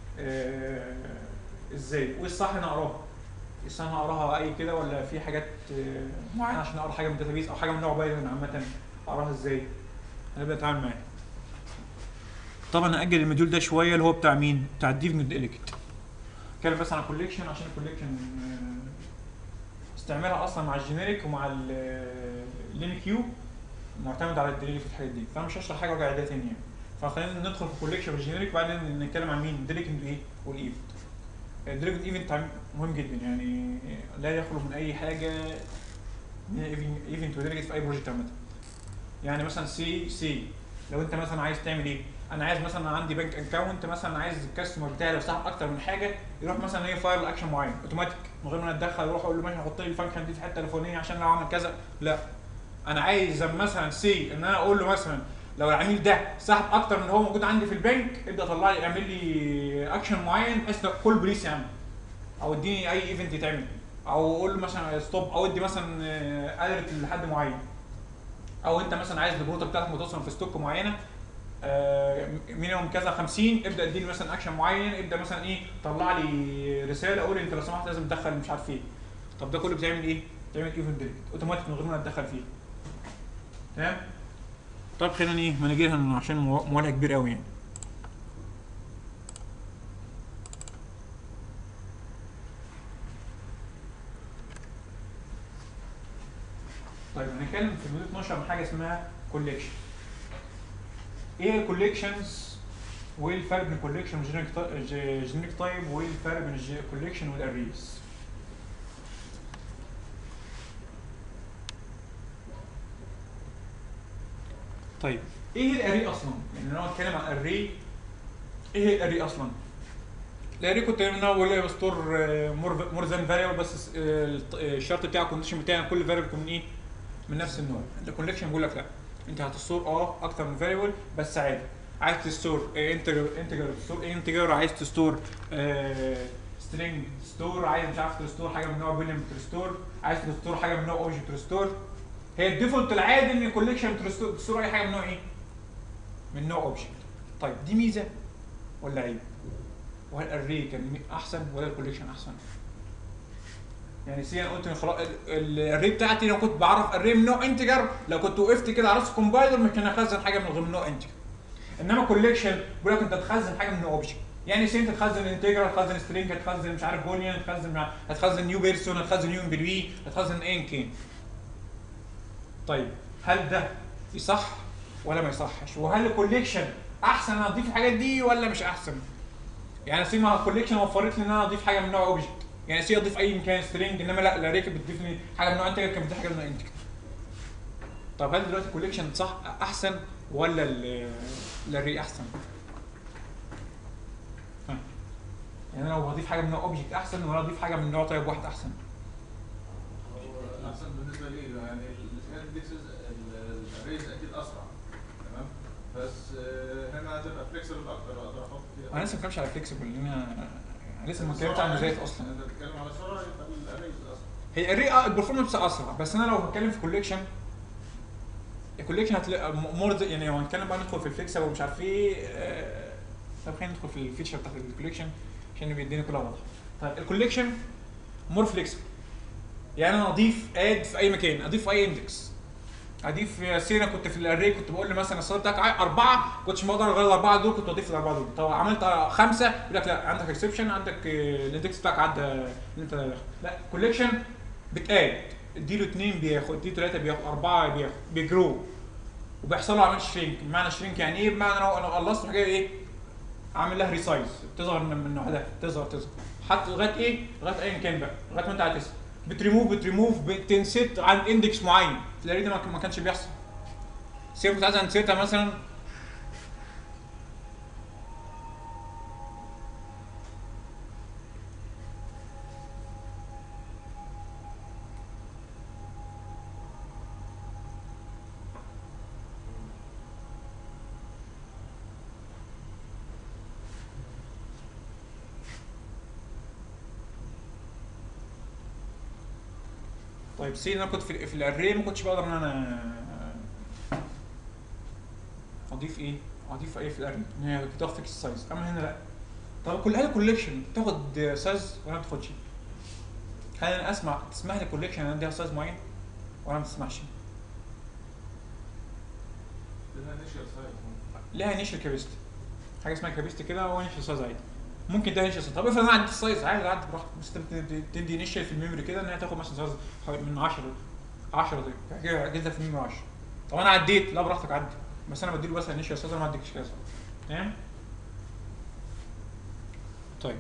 ازاي؟ وايه الصح ان اقراها؟ الصح ان اقراها اي كده ولا في حاجات معينه عشان اقرا حاجه من الداتابيز او حاجه من نوع بايثون عامه اقراها ازاي؟ هنبدا نتعامل معاه. طبعا هاجل المديول ده شويه اللي هو بتاع مين؟ بتاع الديفنت اليكت. اتكلم بس عن الكوليكشن عشان الكوليكشن استعمالها اصلا مع الجينيريك ومع اللين كيو معتمد على الديليت في الحاجات دي، فانا مش هشرح حاجه وارجع ده تاني يعني. فخلينا ندخل في الكوليكشن والجينيريك وبعدين نتكلم عن مين؟ الديليت ايه؟ والايفنت. الديليت ايفنت مهم جدا يعني لا يخلو من اي حاجه من ايفنت وديليت في اي بروجكت عامه. يعني مثلا سي لو انت مثلا عايز تعمل ايه؟ انا عايز مثلا عندي بنك اكونت مثلا عايز الكاستمر بتاعي لو سحب اكتر من حاجه يروح مثلا ايه فايل اكشن معين اوتوماتيك من غير ما انا اتدخل واروح اقول له ماشي حط لي الفانكشن دي في الحته الفلانيه عشان لو عمل كذا. لا انا عايز مثلا سي ان انا اقول له مثلا لو العميل ده سحب اكتر من هو موجود عندي في البنك ابدا طلع لي اعمل لي اكشن معين بحيث كل بريس يعمل او اديني اي ايفنت يتعمل او اقول له مثلا ستوب او ادي مثلا الرت لحد معين. او انت مثلا عايز البروتة بتاعتك متوصل في ستوك معينه مينيموم كذا 50 ابدا اديني مثلا اكشن معين ابدا مثلا ايه طلع لي رساله اقول انت لو سمحت لازم تدخل مش عارف ايه. طب ده كله بتعمل ايه؟ بتعمل ايفنت ديليت اوتوماتيك من غير ما اتدخل فيه. تمام؟ طب خلينا ايه ما نجي لها عشان مواجهه كبير قوي يعني. طيب هنتكلم في الموديول 12 عن حاجه اسمها كوليكشن. ايه هي الكوليكشنز وايه الفرق بين الكوليكشن والجينيريك تايب وايه الفرق بين الكوليكشن والاريز؟ طيب ايه هي الاري اصلا؟ يعني لو هنتكلم عن الاري، ايه هي الاري اصلا؟ الاري كنت ان هو ولا ستور مور ذان فاريبل، بس الشرط بتاع الكونديشن بتاعي كل فاريبل يكون ايه؟ من نفس النوع. الكوليكشن بيقول لك لا، انت هتستور اكتر من فاريبل بس عادي. عايز تستور انتجر تستور انتجر، عايز تستور سترينج ستور، عايز مش عارف تستور حاجه من نوع بوليان تستور، عايز تستور حاجه من نوع اوبجكت تستور. هي الديفولت العادي ان الكوليكشن تستور اي حاجه من نوع ايه؟ من نوع اوبجكت. طيب دي ميزه ولا عيب؟ وهل الاري كان احسن ولا الكوليكشن احسن؟ يعني سي انا قلت خلاص الاري بتاعتي لو كنت بعرف اري من نوع انتجر، لو كنت وقفت كده على راس الكومبايلر مش كان اخزن حاجه من غير نوع انتجر. انما كوليكشن بيقول لك انت تخزن حاجه من نوع اوبجكت. يعني سي انت تخزن انتجر، هتخزن سترينج، هتخزن مش عارف بوليان، هتخزن نيو بيرسون، هتخزن نيو امبلوي، هتخزن ايا كان. طيب هل ده يصح ولا ما يصحش؟ وهل الكوليكشن احسن ان اضيف الحاجات دي ولا مش احسن؟ يعني سي ما الكوليكشن وفرت لي ان انا اضيف حاجه من نوع اوبجكت، يعني سي اضيف اي كان سترينج، انما لا الاري كانت بتضيف لي حاجه من نوع انتجر، كانت بتضيف حاجه من نوع انتجر. طب هل دلوقتي الكوليكشن صح احسن ولا الاري احسن؟ يعني انا لو بضيف حاجه من نوع اوبجكت احسن ولا اضيف حاجه من نوع طيب واحد احسن؟ احسن بالنسبه لي يعني الاندكسز الاريز اكيد اسرع، تمام، بس هنا هتبقى فليكسبل اكتر، اقدر احط فيها. انا لسه ما بتكلمش على فليكسبل، لان انا لسه ما اتكلمتش عن مزايا اصلا. انت بتتكلم على سرعه يبقى الاريز اسرع. هي الاري البرفورمانس اسرع، بس انا لو هتكلم في كوليكشن، الكوليكشن هتلاقي يعني لو هنتكلم بقى ندخل في الفليكسبل ومش عارف ايه. طب خلينا ندخل في الفيتشر بتاعت الكوليكشن عشان بيديني كلها واضحه. طيب الكوليكشن مور فليكسبل، يعني انا اضيف اد في اي مكان، اضيف في اي اندكس، اضيف سينا. كنت في الاري كنت بقول له مثلا الصاد بتاعك 4، كنتش بقدر اغير الاربعه دول، كنت بضيف الاربعه دول. طب عملت 5 يقول لك لا عندك اكسبشن، عندك الاندكس بتاعك عدى اللي انت داخل. لا كوليكشن بتاد، اديله 2 بياخد، اديله 3 بياخد، 4 بياخد، بيجرو وبيحصل له عمليه شرينك. بمعنى شرينك يعني ايه؟ بمعنى انا خلصت حاجه ايه؟ اعمل لها ريسايز، تظهر من النوع ده، تظهر حتى لغايه ايه؟ لغايه ايا كان بقى، لغايه ما انت عايز تسال. بتريموف بتنسيت عن اندكس معين. في الاري ده ما كانش بيحصل. سيب كنت عايز انسيتها مثلا طيب سي انا كنت في الاري ما كنتش بقدر ان انا اضيف ايه؟ اضيف ايه في الاري؟ ان هي بتاخد فيكس سايز، اما هنا لا. طب كل كوليكشن تاخد سايز ولا ما تاخدش؟ هل انا تسمح لي كوليكشن ان اديها سايز معين ولا ما تسمحش؟ لها انيشال سايز، لها انيشال كابيستي، حاجه اسمها كابيستي كده، وانيشال سايز عادي. ممكن ده انيشال سايز. طب افرض انا عندي السايز عادي، عدي براحتك، بس تدي انيشال في الميموري كده ان هي تاخد مثلا سايز من 10 دي كده جدا في الميموري 10. طب انا عديت، لا براحتك عدي، بس انا بديله بس انيشال سايز، انا ما اديكش كذا. تمام؟ طيب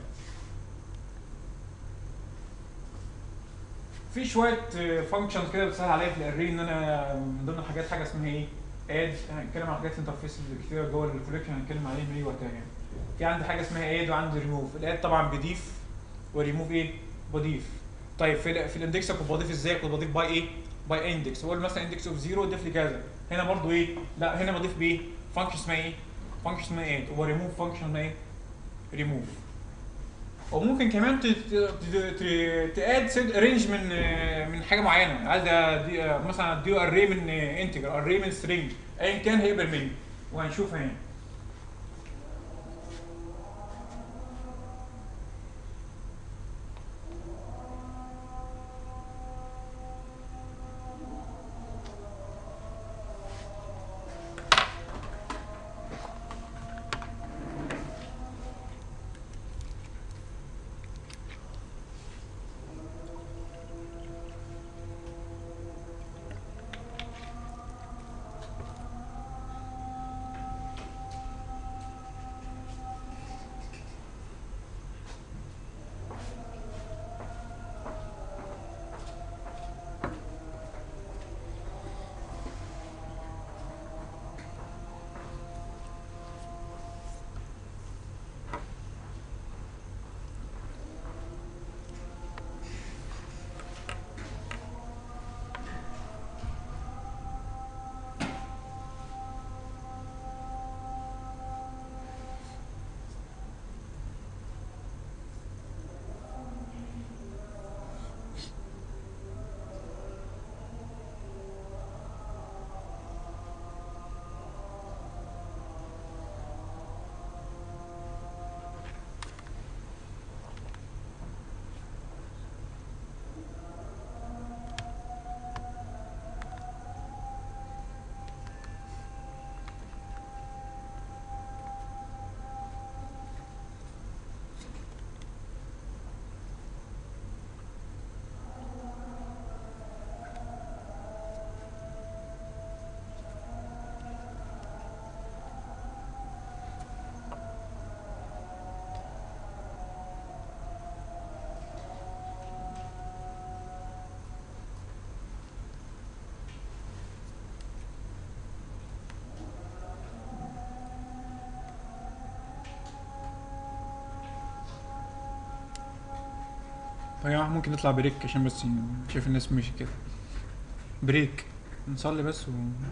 في شويه فانكشنز كده بتسهل عليا في الاري، ان انا من ضمن الحاجات حاجه اسمها ايه؟ اد. هنتكلم عن حاجات الانترفيس كتير جوه الكوليكشن، هنتكلم عليه من ايه وقتها يعني. في عندي حاجه اسمها اد وعندي ريموف. الاد طبعا بضيف، والريموف ايه؟ بضيف. طيب في الاندكس كنت بضيف ازاي؟ كنت بضيف باي ايه؟ باي اندكس. بقول مثلا اندكس اوف 0 ضيف لي كذا. هنا برضو ايه؟ لا هنا بضيف بايه؟ فانكشن اسمها ايه؟ فانكشن اسمها اد، وريموف فانكشن اسمها ايه؟ ريموف. وممكن كمان تاد سيت رينج من حاجه معينه. عايز مثلا اديله اري من انتجر، اري من سترينج، ايا كان هيقبل مني، وهنشوفها هنا. هي ممكن نطلع بريك عشان بس نشوف الناس ماشي كده. بريك نصلي بس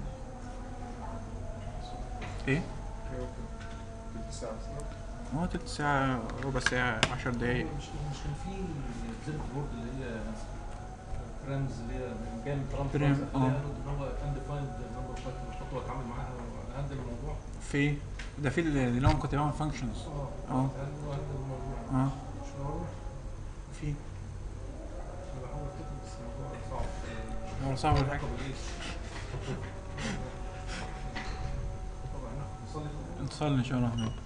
ايه؟ تلت ساعة صح؟ هو تلت ساعة ربع ساعة 10 دقايق. مش كان في زيرو بورد اللي هي فريمز اللي هي جايه من ترامب فريم، اللي هي ان هو انديفايند نمبر فايت خطوه اتعامل معاها وهندل الموضوع. في ده في اللي هم كنت بعمل فانكشنز. اه هندل الموضوع. اه مش معروف. في انا بحاول افتكر بس الموضوع صعب. هو صعب الحاجة. طبعا ناخد نصلي. نصلي ان شاء الله الرحمن.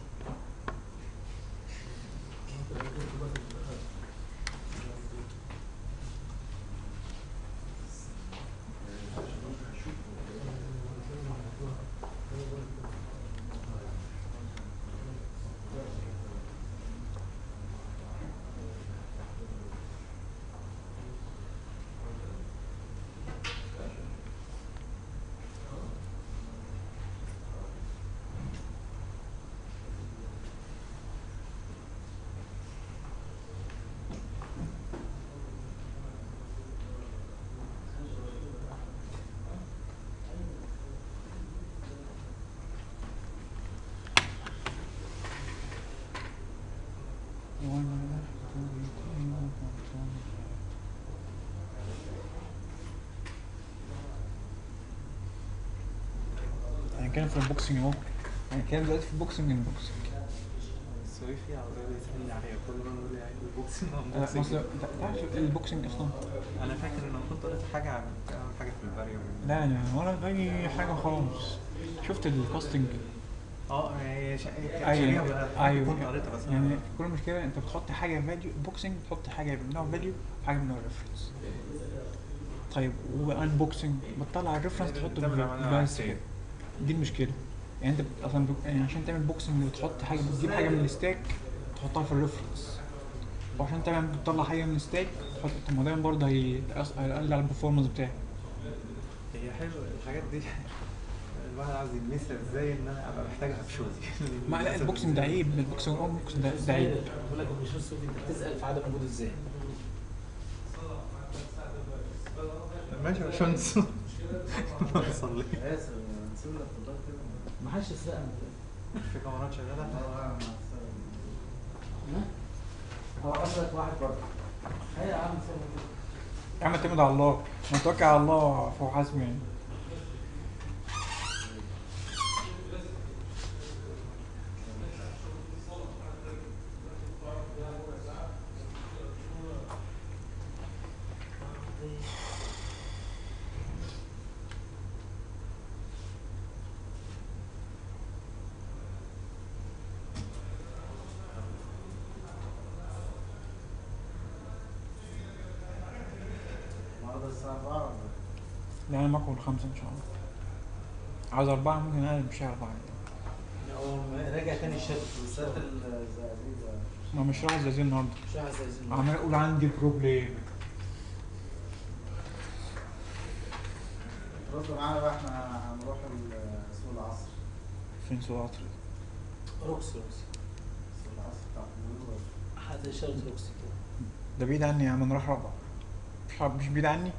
يعني كان في البوكسنج اهو، يعني كان دلوقتي في البوكسنج البوكسنج. السويفي عاوز يسألني عليها كل ما نقول يعني البوكسنج لا مصر انت تعرف البوكسنج اصلا؟ انا فاكر ان كنت قريت حاجه عن حاجه في الفاريو. لا انا ولا اي حاجه خالص. شفت الكاستنج؟ هي ايوه ايوه كنت قريتها بس يعني كل المشكله انت بتحط حاجه فيديو بوكسنج، تحط حاجه من نوع فيديو وحاجه من نوع ريفرنس. طيب وان بوكسنج بتطلع الريفرنس تحطه بس كده. دي المشكله. يعني انت اصلا يعني عشان تعمل بوكسنج وتحط حاجه بتجيب حاجه من الستاك تحطها في الريفرنس، وعشان تعمل تطلع حاجه من الستاك تحط. طب ما ده برضه هيقلل على البرفورمانس بتاعك. هي حلوه الحاجات دي. الواحد عاوز يلمسها ازاي ان انا ابقى محتاجها في شغلي. ما لا البوكسنج ده عيب، البوكسنج ده عيب. بقول لك مش الصوفي انت بتسال في عدم وجود ازاي؟ ماشي يا باشمهندس. صلي. اسف نسيب لك فضلات كده. ما حدش يسرقنا في كاميرات شغاله. هو قصدك واحد برضه. هي يا عم سيبنا كده. يا عم اعتمد على الله، نتوكل على الله فوق حسبي يعني. النهارده الساعة 4 لا انا معاكم 5 ان شاء الله. عاوز 4 ممكن انا مش 4. هو راجع تاني الشد بالذات الزقازيق. ما مش راح الزقازيق النهارده. مش عايز زي عمال اقول عندي بروبليم. رد معانا بقى، احنا هنروح سوق العصر. فين سوق العطر؟ روكسي سوق العصر بتاع الكمبيوتر. حد شغل روكسي كده. ده بعيد عني يا عم، نروح رابعه. مش بعيد عني.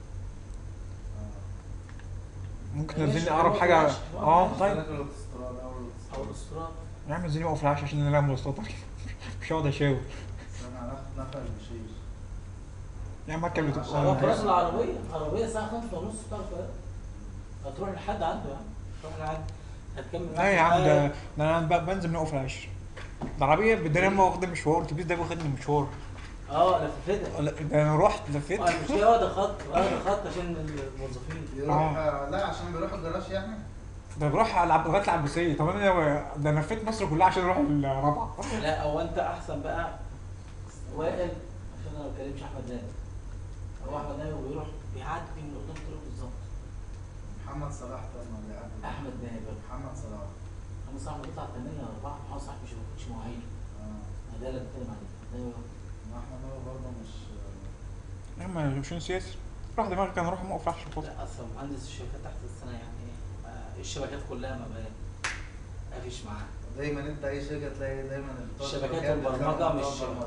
ممكن تنزلني اقرب حاجه. طيب او الاستراد. يا عم نزلني اقف في العشاء عشان ننام مواصلات. مش هقعد اشاور. بس احنا هناخد نفق المشير. يا عم اركب هو في راس العربيه الساعه 5:30 تعرف هتروح لحد عنده يعني. تروح لحد هتكمل. لا يا عم ده انا بنزل نقف العشاء. العربيه بدنا واخد مشوار، الاتوبيس ده واخدني مشوار. لفتها. ده انا رحت لفيت. المشكله واخده خط عشان الموظفين. يروح لا عشان بيروح الجراج يعني. ده بروح العب لغايه العباسيه. طب انا ده لفيت مصر كلها عشان اروح الرابعه. لا هو انت احسن بقى وائل، عشان انا ما بكلمش احمد نايم. هو احمد نايم بيروح بيعدي من قدام الطريق بالظبط. محمد صلاح طبعا بيعدي. احمد نايم محمد صلاح. محمد صلاح بيطلع 8 4. محمد صلاح مش مواعيد. ده اللي بتكلم عليه. ما احنا برضه مش. يا عم مش سياسي. راح دماغي كان اروح موقف عشان خاطر. لا اصلا مهندس الشركات تحت السنه يعني الشبكات كلها ما فيش معاها. دايما انت اي شركه تلاقي دايما الشبكات والبرمجه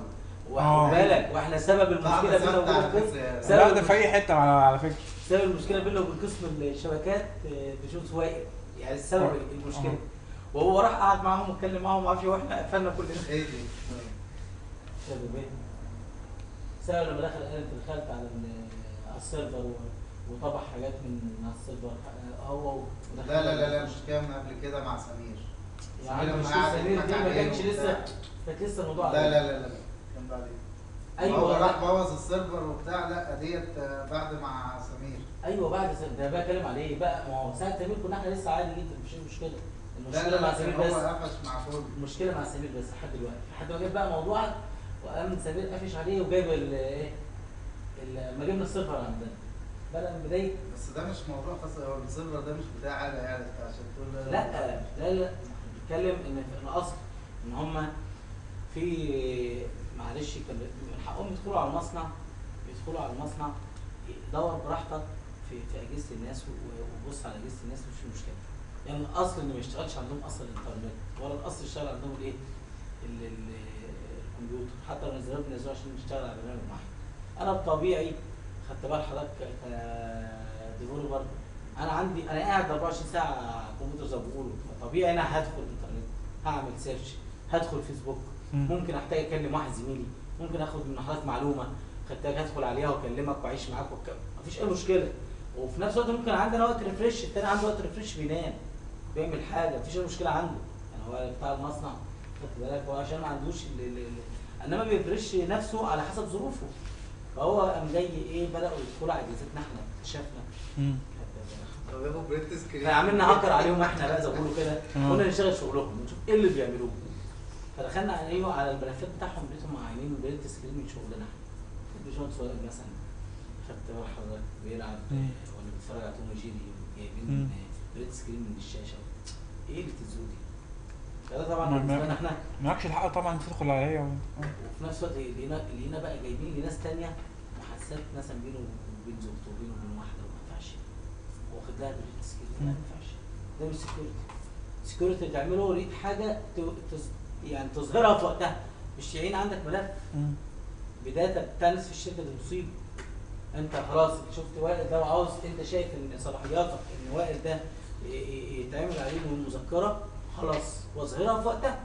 آه. واخد بالك واحنا سبب المشكله بينا وبين القسم لا ده في اي حته على فكره. سبب المشكله بينه وبين قسم الشبكات بشوط واقف، يعني السبب المشكله. وهو راح قعد معاهم واتكلم معاهم ما اعرفش، واحنا قفلنا كلنا. ايه دي؟ شباب ايه؟ سبب لما دخلت على السيرفر وطبع حاجات من على السيرفر هو لا لا لا لا، مش كام قبل كده مع سمير. يعني مش سمير دي ما كانش لسه، كانت لسه الموضوع لا لا لا لا كان بعدين. ايوه هو راح بوظ السيرفر وبتاع. لا ديت بعد مع سمير. ايوه بعد ده بقى اتكلم عليه بقى. ما هو ساعه سمير كنا احنا لسه عادي جدا مفيش مشكله. المشكله مع سمير بس. هو قفش مع كله. المشكله مع سمير بس لحد دلوقتي، لحد ما جاب بقى موضوعك وقام سمير قافش عليه وجايب ايه ما جبنا السيرفر عندنا بقى من بدايه. بس ده مش موضوع خاص، هو السيرفر ده مش بتاع حاجه يعني عشان تقول لا بنتكلم ان الاصل ان هم في معلش كان من حقهم يدخلوا على المصنع دور براحتك في اجهزه الناس وبص على اجهزه الناس مش مشكله. يعني الاصل ان ما يشتغلش عندهم اصلا الانترنت، ولا الاصل يشتغل عندهم الايه الكمبيوتر، حتى لو نزلوه عشان يشتغل على برنامج معين. انا بطبيعي خدت بال حضرتك كديفلوبر، انا قاعد 24 ساعه على الكمبيوتر زي ما بيقولوا، فطبيعي انا هدخل الانترنت، هعمل سيرش، هدخل فيسبوك، ممكن احتاج اكلم واحد زميلي، ممكن اخد من حضرتك معلومه خدتها هدخل عليها واكلمك واعيش معاك مفيش اي مشكله. وفي نفس الوقت ممكن عندنا وقت ريفريش، التاني عنده وقت ريفريش بينام بيعمل حاجه مفيش اي مشكله عنده. يعني هو بتاع المصنع خدت بالك هو عشان ما عندوش انما بيفرش نفسه على حسب ظروفه. فهو قام جاي ايه بداوا يدخلوا على اجهزتنا احنا اكتشفنا عملنا هاكر عليهم احنا بقى زي ما بيقولوا كده، كنا نشتغل شغلهم ونشوف ايه اللي بيعملوه. فدخلنا على الملفات بتاعهم لقيتهم عاينين برنت سكرين من شغلنا احنا. الباشمهندس صغير مثلا خدت بال حضرتك بيلعب ولا بيتفرج على توم وجيري جايبين برنت سكرين من الشاشه. ايه اللي تزودي دي؟ فده طبعا بالنسبه لنا احنا معكش الحق طبعا تدخل عليا وفي نفس الوقت لقينا بقى جايبين لناس ثانيه محادثات مثلا بينه وبين زوجته وبينه وبين واحده وما ينفعش. واخد لها برنت سكرين ما ينفعش. ده مش سكيورتي تعمله لقيت حاجه يعني تظهرها في وقتها، مش يعين عندك ملف بداتا بتنس في الشركه دي مصيبه. انت خلاص شفت وائل ده وعاوز انت شايف ان صلاحياتك ان وائل ده يتعمل عليه مذكره خلاص واظهرها في وقتها.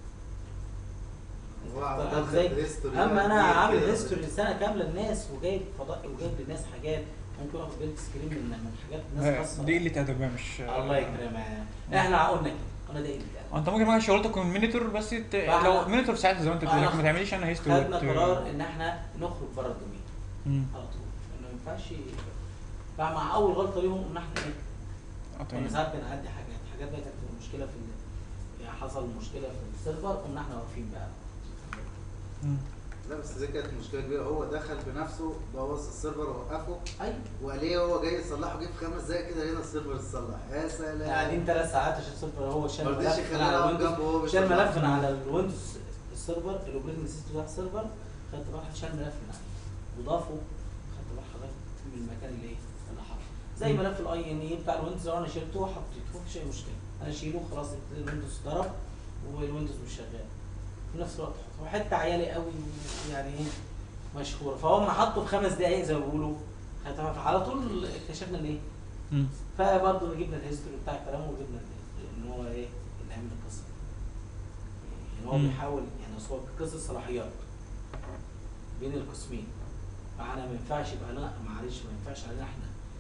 اما انا عامل هيستوري سنه كامله للناس وجايب فضائي وجايب للناس حاجات ممكن اخد بنت سكرين من حاجات الناس خاصه. دي اللي ادب مش الله يكرمك. احنا قلنا كده قلنا ده اللي انت ممكن ما شغلتك تكون مينيتور بس لو مينيتور ساعتها زي ما انت بتقول لك ما تعمليش انا هيستوري. خدنا قرار ان احنا نخرج بره الدومين على طول، انه ما ينفعش مع اول غلطه ليهم ان احنا ايه كنا ساعات بنعدي حاجات بقى كانت مشكله يعني حصل مشكله في السيرفر قمنا احنا واقفين بقى. لا بس دي كانت مشكله كبيره. هو دخل بنفسه بوظ السيرفر ووقفه. ايوه وقال ايه هو جاي يصلحه جه في 5 دقايق كده هنا السيرفر اتصلح. يا سلام قاعدين 3 ساعات عشان السيرفر هو شال ملف من على الويندوز، شال ملف من على الويندوز السيرفر الاوبريتنج سيستم بتاع السيرفر. خدت بالك شال ملف من عليه وضافه خدت بالك حضرتك من المكان اللي ايه اللي حصل زي ملف الاي ان اي بتاع الويندوز لو انا شلته وحطيته مفيش اي مشكله، انا اشيله خلاص الويندوز ضرب والويندوز مش شغال في نفس الوقت. وحته عيالي قوي يعني ايه مشهوره، فهم حطوا في 5 دقائق زي ما بيقولوا على طول اكتشفنا ان ايه. فبرضه جبنا الهيستوري بتاع كلامه وجبنا ان هو ايه اللي عمل القصه. يعني هو بيحاول يعني هو قصه صلاحيات بين القسمين، فانا ما ينفعش يبقى لا معلش ما ينفعش علينا احنا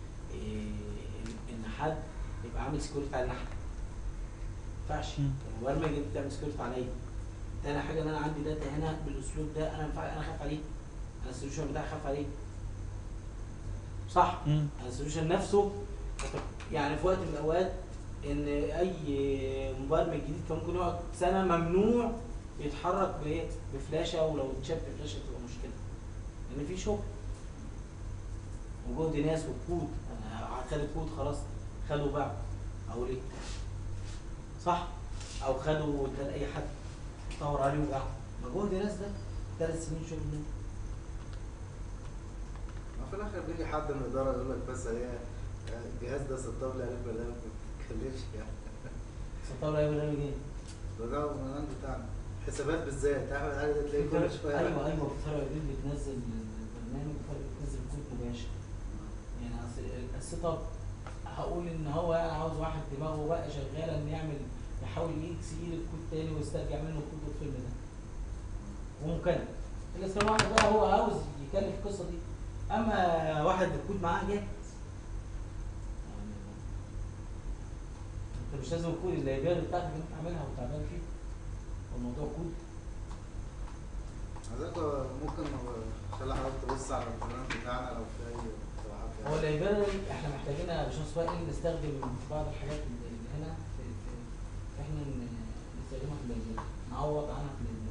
ان حد يبقى عامل سكيورتي علينا احنا. ما ينفعش المبرمج انت بتعمل سكيورتي عليا. تاني حاجه ان انا عندي داتا هنا بالاسلوب ده انا خايف عليه، انا السوليوشن بتاعي خايف عليه صح. انا السوليوشن نفسه يعني في وقت من الاوقات ان اي مبرمج جديد كان ممكن يقعد سنه ممنوع يتحرك بفلاشه، ولو اتشاف بفلاشه تبقى مشكله لان في شغل وجهد ناس وكود. انا خد الكود خلاص خدوا باعه او ليه صح، او خدوا اي حد طور عليه وقعه مجهود الناس ده 3 سنين شغل منه. في الاخر بيجي حد من الاداره يقول لك بس هي الجهاز ده سطب لي عليه برنامج ما تتكلمش يعني. سطب لي عليه برنامج ايه؟ برنامج بتاعنا. حسابات بالذات احمد علي ده تلاقيه كل شويه ايوه فرق بين بتنزل البرنامج وفرق بتنزل كود مباشر. يعني اصل السيت اب هقول ان هو يعني عاوز واحد دماغه بقى شغاله ان يعمل يحاول يكس الكود تاني ويسترجع منه الكود والفيلم ده ومكلف. لسه واحد بقى هو عاوز يكلف القصه دي، اما واحد الكود معاه جاهز يعني انت مش لازم الكود الليبراري بتاعتك انت تعملها وتعمل فيه الموضوع كود. حضرتك ممكن خلي حضرتك تبص على البرنامج بتاعنا لو في اي اقتراحات يعني. هو الليبراري احنا محتاجينها يا باشمهندس وائل نستخدم بعض الحاجات اللي هنا احنا نستخدمها في الليبراري نعوض عنها في الليبراري.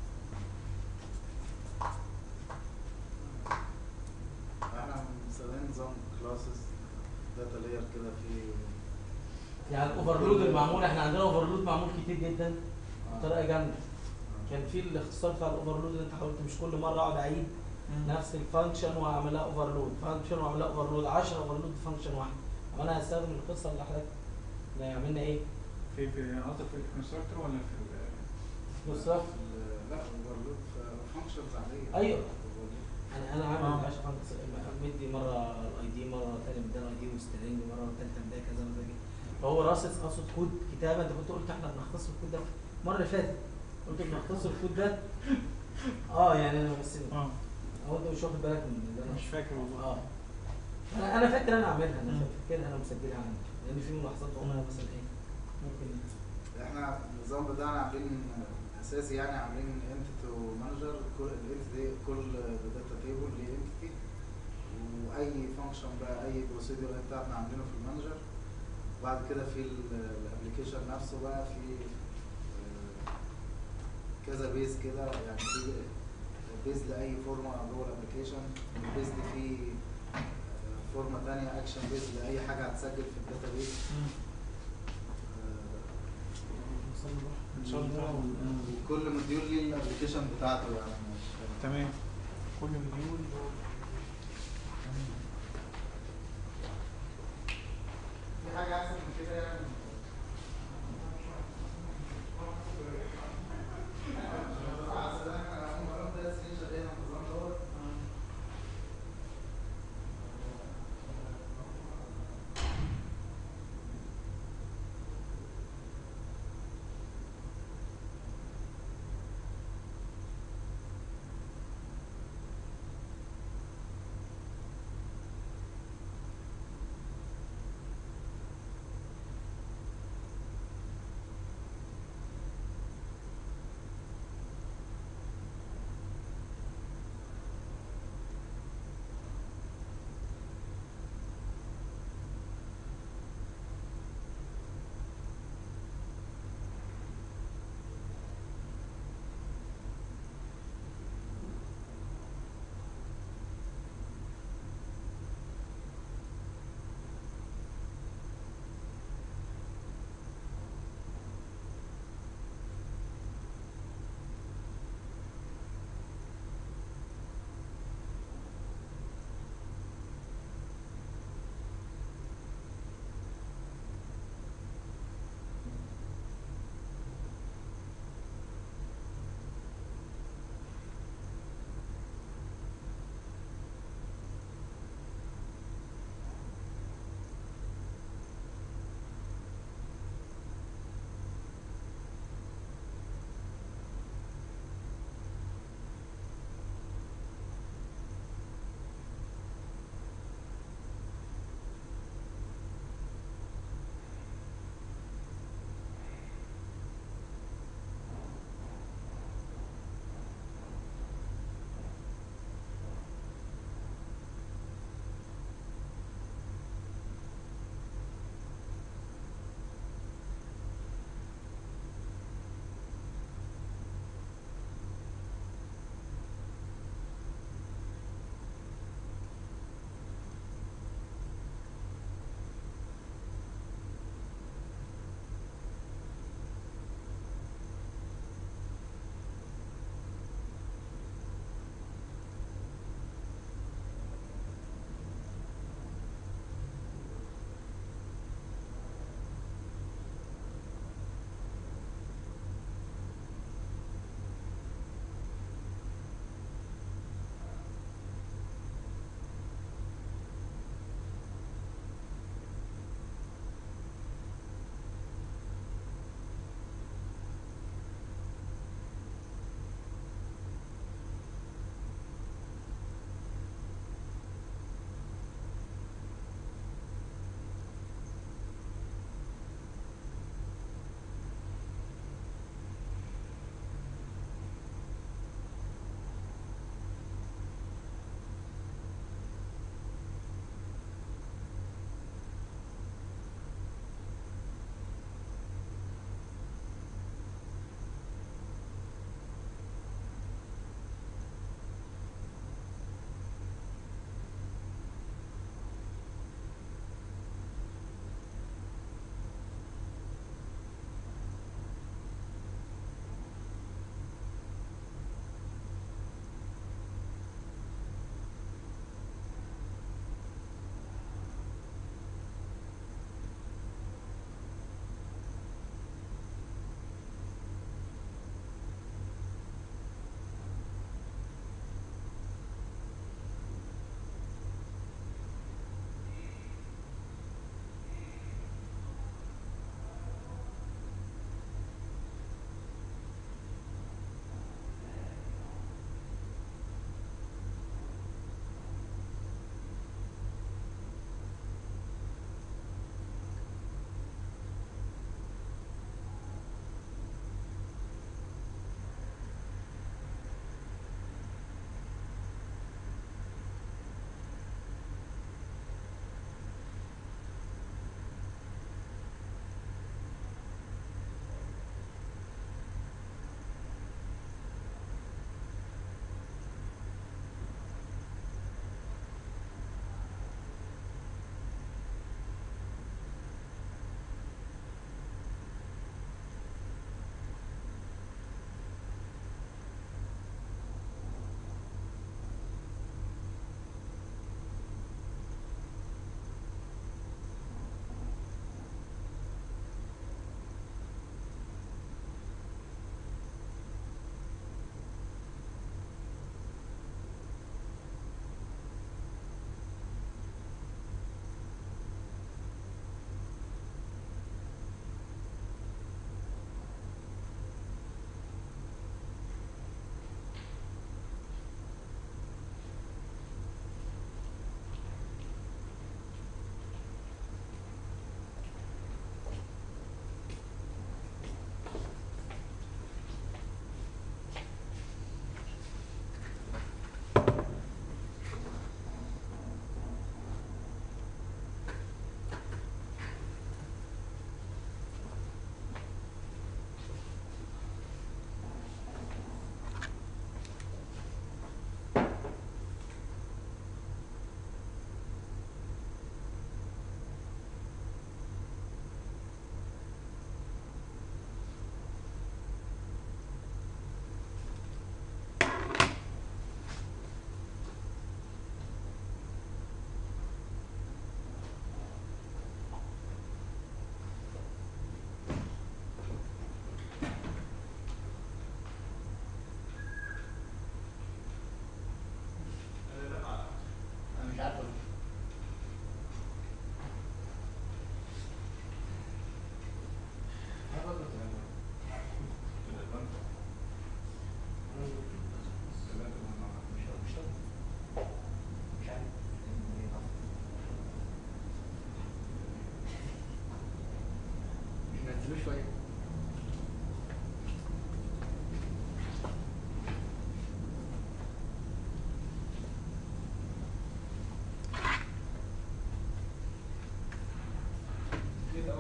احنا بنستخدم نظام كلاسز داتا لاير كده في يعني الاوفرلود المعمول احنا عندنا اوفرلود معمول كتير جدا بطريقه جامده. كان في الاختصار بتاع الاوفرلود اللي انت حاولت مش كل مره اقعد اعيد نفس الفانكشن واعملها اوفرلود فانكشن واعملها اوفرلود 10 اوفرلود فانكشن واحد. اما انا هستخدم القصه اللي حضرتك اللي عملنا ايه؟ في قصدك في الكونستراكتور ولا في بالظبط. لا اوفرلود فانكشنز عاديه. ايوه انا عامل 10 فانكشن مدي مره الاي دي مره ثانيه مديها الاي دي وسترينج مره ثالثه مديها كذا مره كده. فهو راصص اقصد كود كتابه. انت كنت قلت احنا بنختصر الكود ده المره اللي فاتت قلت بنختصر الكود ده يعني انا بس هو انت مش واخد بالك من اللي انا مش فاكر والله. انا فاكر انا عاملها انا فاكرها انا مسجلها عندي لان في ملاحظات قلنا مثلا ايه ممكن احنا النظام بتاعنا عاملين اساسي يعني عاملين انتيتي ومانجر كل الانتيتي كل داتا تيبل ليه انتيتي واي فانكشن بقى اي بروسيدور احنا عاملينه في المانجر. وبعد كده في الابلكيشن نفسه بقى في كذا بيز كده يعني في بيز لاي فورمه جوه الابلكيشن البيز دي فيه فورمه ثانيه اكشن بيز لاي حاجه هتسجل في الداتا بيز. ان شاء الله. كل موديول ليه الابلكيشن بتاعته يعني تمام. كل مديول في حاجه احسن من كده يعني.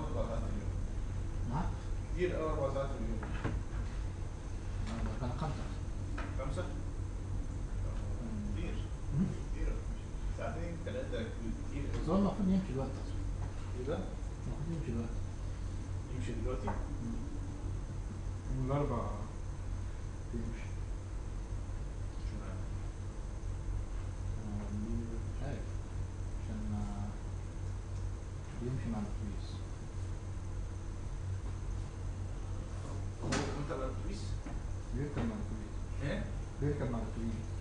4 ساعات في اليوم. نعم. كتير قوي 4 ساعات في اليوم. كان 5. 5 كتير. كتير. ساعتين 3 كتير. بس هو المفروض يمشي الوقت اصلا. ايه ده؟ المفروض يمشي الوقت. يمشي دلوقتي؟ من الأربع بيمشي. اشمعنى؟ مش عارف. عشان بيمشي مع الاتوبيس. هو انت بقى الاتوبيس؟ بيركب مع الاتوبيس. ايه؟ بيركب مع الاتوبيس.